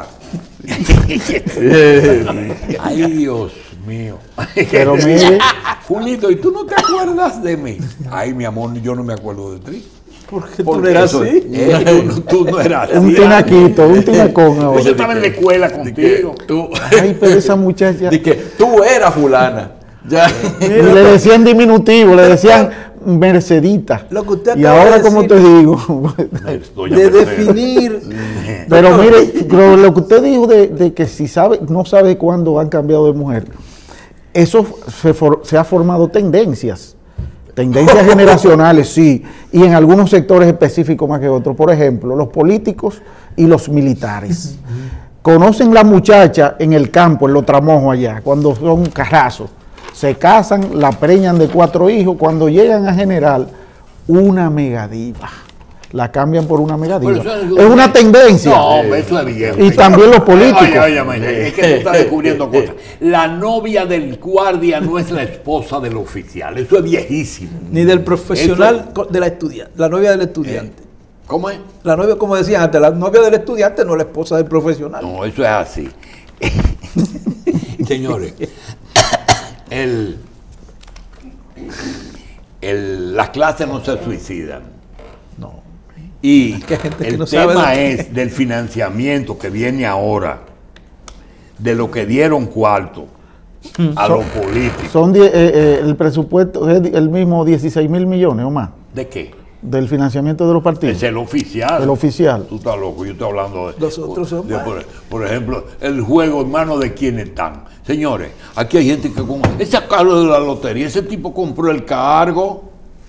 Speaker 2: ay Dios mío.
Speaker 3: Pero mire-
Speaker 2: Julito, ¿y tú no te acuerdas de mí? Ay, mi amor, yo no me acuerdo de ti.
Speaker 4: Porque tú
Speaker 2: Porque
Speaker 4: no eras
Speaker 2: eso-
Speaker 4: así.
Speaker 2: eh, tú, no- tú no eras así.
Speaker 3: un tinaquito, un tinacón ahora.
Speaker 2: Pues yo estaba en la escuela
Speaker 1: Di que
Speaker 2: contigo.
Speaker 1: tú,
Speaker 3: Ay, pero esa muchacha.
Speaker 1: di que tú eras fulana. Ya.
Speaker 3: Y le decían diminutivo, le decían Mercedita.
Speaker 4: Lo que usted
Speaker 3: y
Speaker 4: acaba
Speaker 3: ahora,
Speaker 4: de
Speaker 3: como
Speaker 4: decir-
Speaker 3: te digo.
Speaker 2: Doña
Speaker 4: De
Speaker 2: Mercedes.
Speaker 4: definir.
Speaker 3: Pero mire, lo, lo que usted dijo de, de que si sabe, no sabe cuándo han cambiado de mujer, eso se, for- se ha formado tendencias. Tendencias generacionales, sí, y en algunos sectores específicos más que otros. Por ejemplo, los políticos y los militares. Conocen la muchacha en el campo, en los tramojos allá, cuando son carrazos. Se casan, la preñan de cuatro hijos. Cuando llegan a general, una megadiva. La cambian por una megadiva.
Speaker 2: Pero eso
Speaker 3: Es una tendencia.
Speaker 2: No, hombre, eso es viejo.
Speaker 3: Y también los políticos.
Speaker 2: Oye, oye, oye, es que tú estás descubriendo cosas. La novia del guardia no es la esposa del oficial. Eso es viejísimo.
Speaker 4: Ni del profesional co- de la estudiante. La novia del estudiante.
Speaker 2: ¿Cómo es?
Speaker 4: La novia, como decían antes, la novia del estudiante no es la esposa del profesional.
Speaker 2: No, eso es así. Señores, el, el- las clases no se suicidan.
Speaker 4: No.
Speaker 2: Y
Speaker 4: que hay gente que
Speaker 2: el
Speaker 4: no sabe
Speaker 2: tema
Speaker 4: de-
Speaker 2: es del financiamiento que viene ahora, de lo que dieron cuarto a los políticos.
Speaker 3: Son die- eh, eh, el presupuesto es el mismo dieciséis mil millones o más
Speaker 2: ¿De qué?
Speaker 3: del financiamiento de los partidos.
Speaker 2: Es el oficial.
Speaker 3: El oficial.
Speaker 2: Tú estás loco, yo estoy hablando de...
Speaker 4: Los otros son
Speaker 2: de-
Speaker 4: más.
Speaker 2: por, por ejemplo, el juego en manos de quiénes están. Señores, aquí hay gente que... Con, ese cargo de la lotería, ese tipo compró el cargo.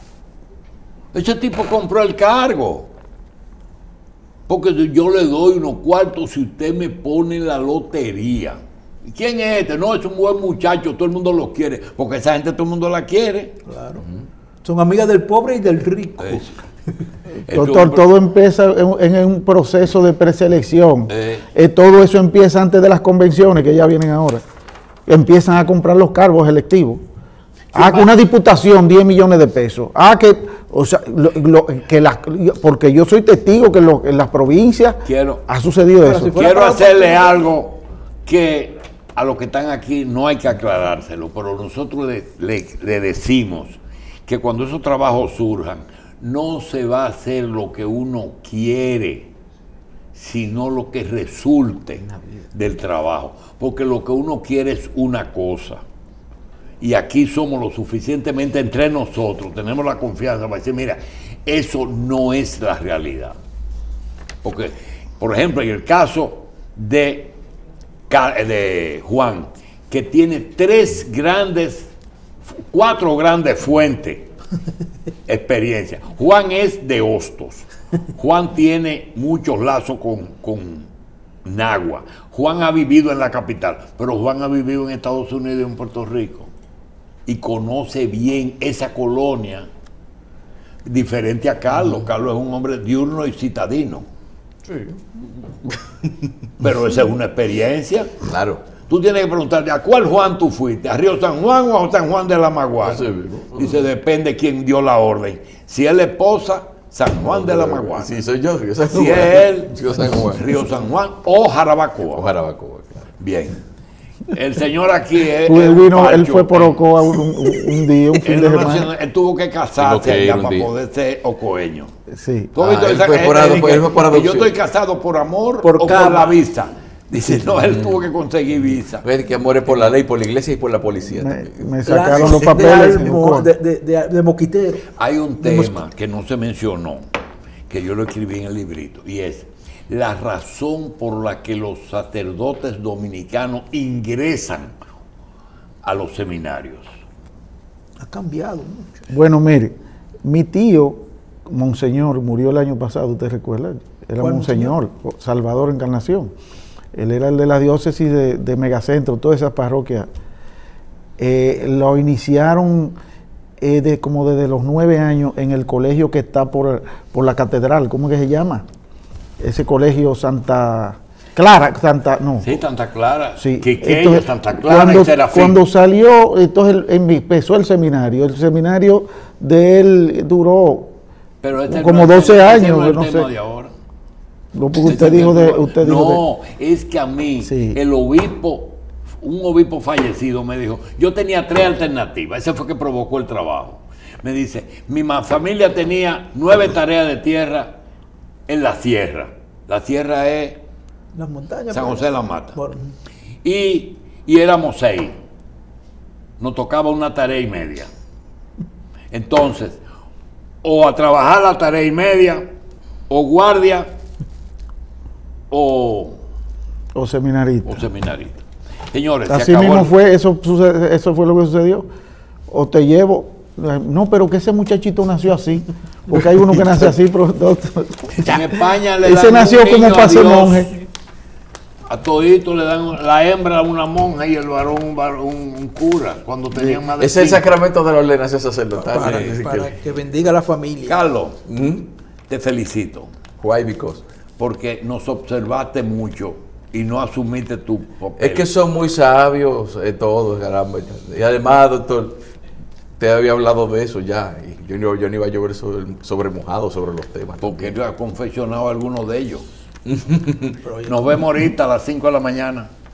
Speaker 2: Ese tipo compró el cargo. Porque yo le doy unos cuartos si usted me pone la lotería. ¿Quién es este? No, es un buen muchacho, todo el mundo lo quiere. Porque esa gente todo el mundo la quiere.
Speaker 4: Claro. Son amigas del pobre y del rico.
Speaker 2: Es-
Speaker 3: Doctor,
Speaker 2: Esto-
Speaker 3: todo empieza en, en un proceso de preselección.
Speaker 2: Eh.
Speaker 3: Eh, todo eso empieza antes de las convenciones que ya vienen ahora. Empiezan a comprar los cargos electivos. Ah, que una diputación, diez millones de pesos. Ah, que, o sea, lo- lo- que las, porque yo soy testigo que lo- en las provincias
Speaker 2: Quiero-
Speaker 3: ha sucedido
Speaker 4: Pero
Speaker 3: eso.
Speaker 4: si fuera
Speaker 2: Quiero
Speaker 4: para
Speaker 2: hacerle
Speaker 4: otro-
Speaker 2: algo que a los que están aquí no hay que aclarárselo, pero nosotros le, le- le decimos que cuando esos trabajos surjan, no se va a hacer lo que uno quiere, sino lo que resulte del trabajo. Porque lo que uno quiere es una cosa. Y aquí somos lo suficientemente entre nosotros, tenemos la confianza para decir, mira, eso no es la realidad. Porque, por ejemplo, en el caso de, Ca- de Juan, que tiene tres grandes, cuatro grandes fuentes, experiencia. Juan es de Hostos. Juan tiene muchos lazos con, con Nagua. Juan ha vivido en la capital, pero Juan ha vivido en Estados Unidos y en Puerto Rico. Y conoce bien esa colonia, diferente a Carlos. Carlos es un hombre diurno y citadino. Pero esa es una experiencia.
Speaker 1: Claro.
Speaker 2: Tú tienes que preguntarte, ¿a cuál Juan tú fuiste? ¿A Río San Juan o a San Juan de la Maguana?
Speaker 1: Así mismo.
Speaker 2: Dice, depende quién dio la orden. Si es la esposa, San Juan de la Maguana.
Speaker 1: Sí, soy yo, Río San
Speaker 2: Si
Speaker 1: Juan.
Speaker 2: es él,
Speaker 1: Río San Juan.
Speaker 2: Río San Juan o Jarabacoa.
Speaker 1: O Jarabacoa, claro.
Speaker 2: Bien. El señor aquí es...
Speaker 3: Pues él,
Speaker 2: es un
Speaker 3: vino, él
Speaker 2: pacho,
Speaker 3: fue por
Speaker 2: eh.
Speaker 3: Ocoa un, un- un día, un fin
Speaker 2: Él,
Speaker 3: de
Speaker 2: no
Speaker 3: semana.
Speaker 2: nació- él tuvo que
Speaker 1: Tuvo
Speaker 2: casarse
Speaker 1: que ir
Speaker 2: allá
Speaker 1: un
Speaker 2: para
Speaker 1: día.
Speaker 2: poder ser ocoeño.
Speaker 3: Sí.
Speaker 2: ¿Tú has
Speaker 1: Ah,
Speaker 2: visto
Speaker 1: él
Speaker 2: esa-
Speaker 1: fue por
Speaker 2: él
Speaker 1: ado-
Speaker 2: dice
Speaker 1: él fue por
Speaker 2: que yo
Speaker 1: adopción.
Speaker 2: estoy casado por amor
Speaker 4: Por
Speaker 2: o por
Speaker 4: karma.
Speaker 2: la visa. Dice, no, él tuvo que conseguir visa.
Speaker 1: Ves que amor es por la ley, por la iglesia y por la policía
Speaker 3: Me,
Speaker 1: también.
Speaker 3: me sacaron los
Speaker 4: de,
Speaker 3: papeles. en
Speaker 4: almo-
Speaker 3: contra.
Speaker 4: de, de, de- de moquitero.
Speaker 2: Hay un tema que no se mencionó, que yo lo escribí en el librito, y es la razón por la que los sacerdotes dominicanos ingresan a los seminarios.
Speaker 4: Ha cambiado mucho.
Speaker 3: Bueno, mire, mi tío, Monseñor, murió el año pasado, ¿usted recuerda? Era
Speaker 4: ¿Cuál
Speaker 3: Monseñor, Salvador Encarnación. Él era el de la diócesis de, de Megacentro, todas esas parroquias. Eh, lo iniciaron eh, de, como desde los nueve años en el colegio que está por, por la catedral, ¿cómo que se llama? Ese colegio Santa Clara, Santa, no.
Speaker 2: Sí, Santa Clara,
Speaker 3: Sí,
Speaker 2: Quiqueya,
Speaker 3: entonces,
Speaker 2: Santa Clara
Speaker 3: cuando,
Speaker 2: y Serafín.
Speaker 3: cuando salió, entonces él- empezó el seminario. El seminario de él duró,
Speaker 2: Pero este
Speaker 3: como
Speaker 2: no es-
Speaker 3: doce
Speaker 2: ese
Speaker 3: años,
Speaker 2: no es el
Speaker 3: no
Speaker 2: tema
Speaker 3: sé.
Speaker 2: de ahora.
Speaker 3: lo que usted
Speaker 2: Ese
Speaker 3: dijo
Speaker 2: no es
Speaker 3: de,
Speaker 2: el tema.
Speaker 3: usted dijo
Speaker 2: No, es que a mí,
Speaker 3: Sí.
Speaker 2: el obispo, un obispo fallecido me dijo, yo tenía tres alternativas, ese fue que provocó el trabajo. Me dice, mi ma- familia tenía nueve tareas de tierra en la sierra. La sierra es
Speaker 4: Las montañas.
Speaker 2: San
Speaker 4: pero-
Speaker 2: José de la Mata.
Speaker 4: por-
Speaker 2: Y, y éramos seis. Nos tocaba una tarea y media. Entonces, o a trabajar la tarea y media, o guardia, o,
Speaker 3: de, o seminarista.
Speaker 2: o seminarista. Señores, se
Speaker 3: Así
Speaker 2: acabó
Speaker 3: mismo
Speaker 2: el-
Speaker 3: fue, eso, suce- eso fue lo que sucedió. O te llevo, no, pero que ese muchachito nació así, porque hay uno que nace así, pero otro-
Speaker 2: En España le
Speaker 3: ese
Speaker 2: dan
Speaker 3: nació
Speaker 2: un
Speaker 3: como
Speaker 2: niño a
Speaker 3: para ser
Speaker 2: Dios.
Speaker 3: monje.
Speaker 2: A todito le dan la hembra a una monja y el varón un, var- un- un cura, cuando tenían más de
Speaker 1: Es el
Speaker 2: cinco.
Speaker 1: sacramento de la ordenación sacerdotal.
Speaker 4: para,
Speaker 1: Así
Speaker 4: para
Speaker 1: que-
Speaker 4: que bendiga a la familia.
Speaker 2: Carlos,
Speaker 1: ¿Mm?
Speaker 2: te felicito.
Speaker 1: Why because?
Speaker 2: Porque nos observaste mucho y no asumiste tu papel.
Speaker 1: Es que son muy sabios eh, todos, caramba. Y además, doctor, te había hablado de eso ya. Y yo, no- yo no iba a llover sobre, sobre mojado sobre los temas.
Speaker 2: Porque él ha confeccionado algunos de ellos.
Speaker 4: Pero oye,
Speaker 2: Nos vemos ahorita a las cinco de la mañana.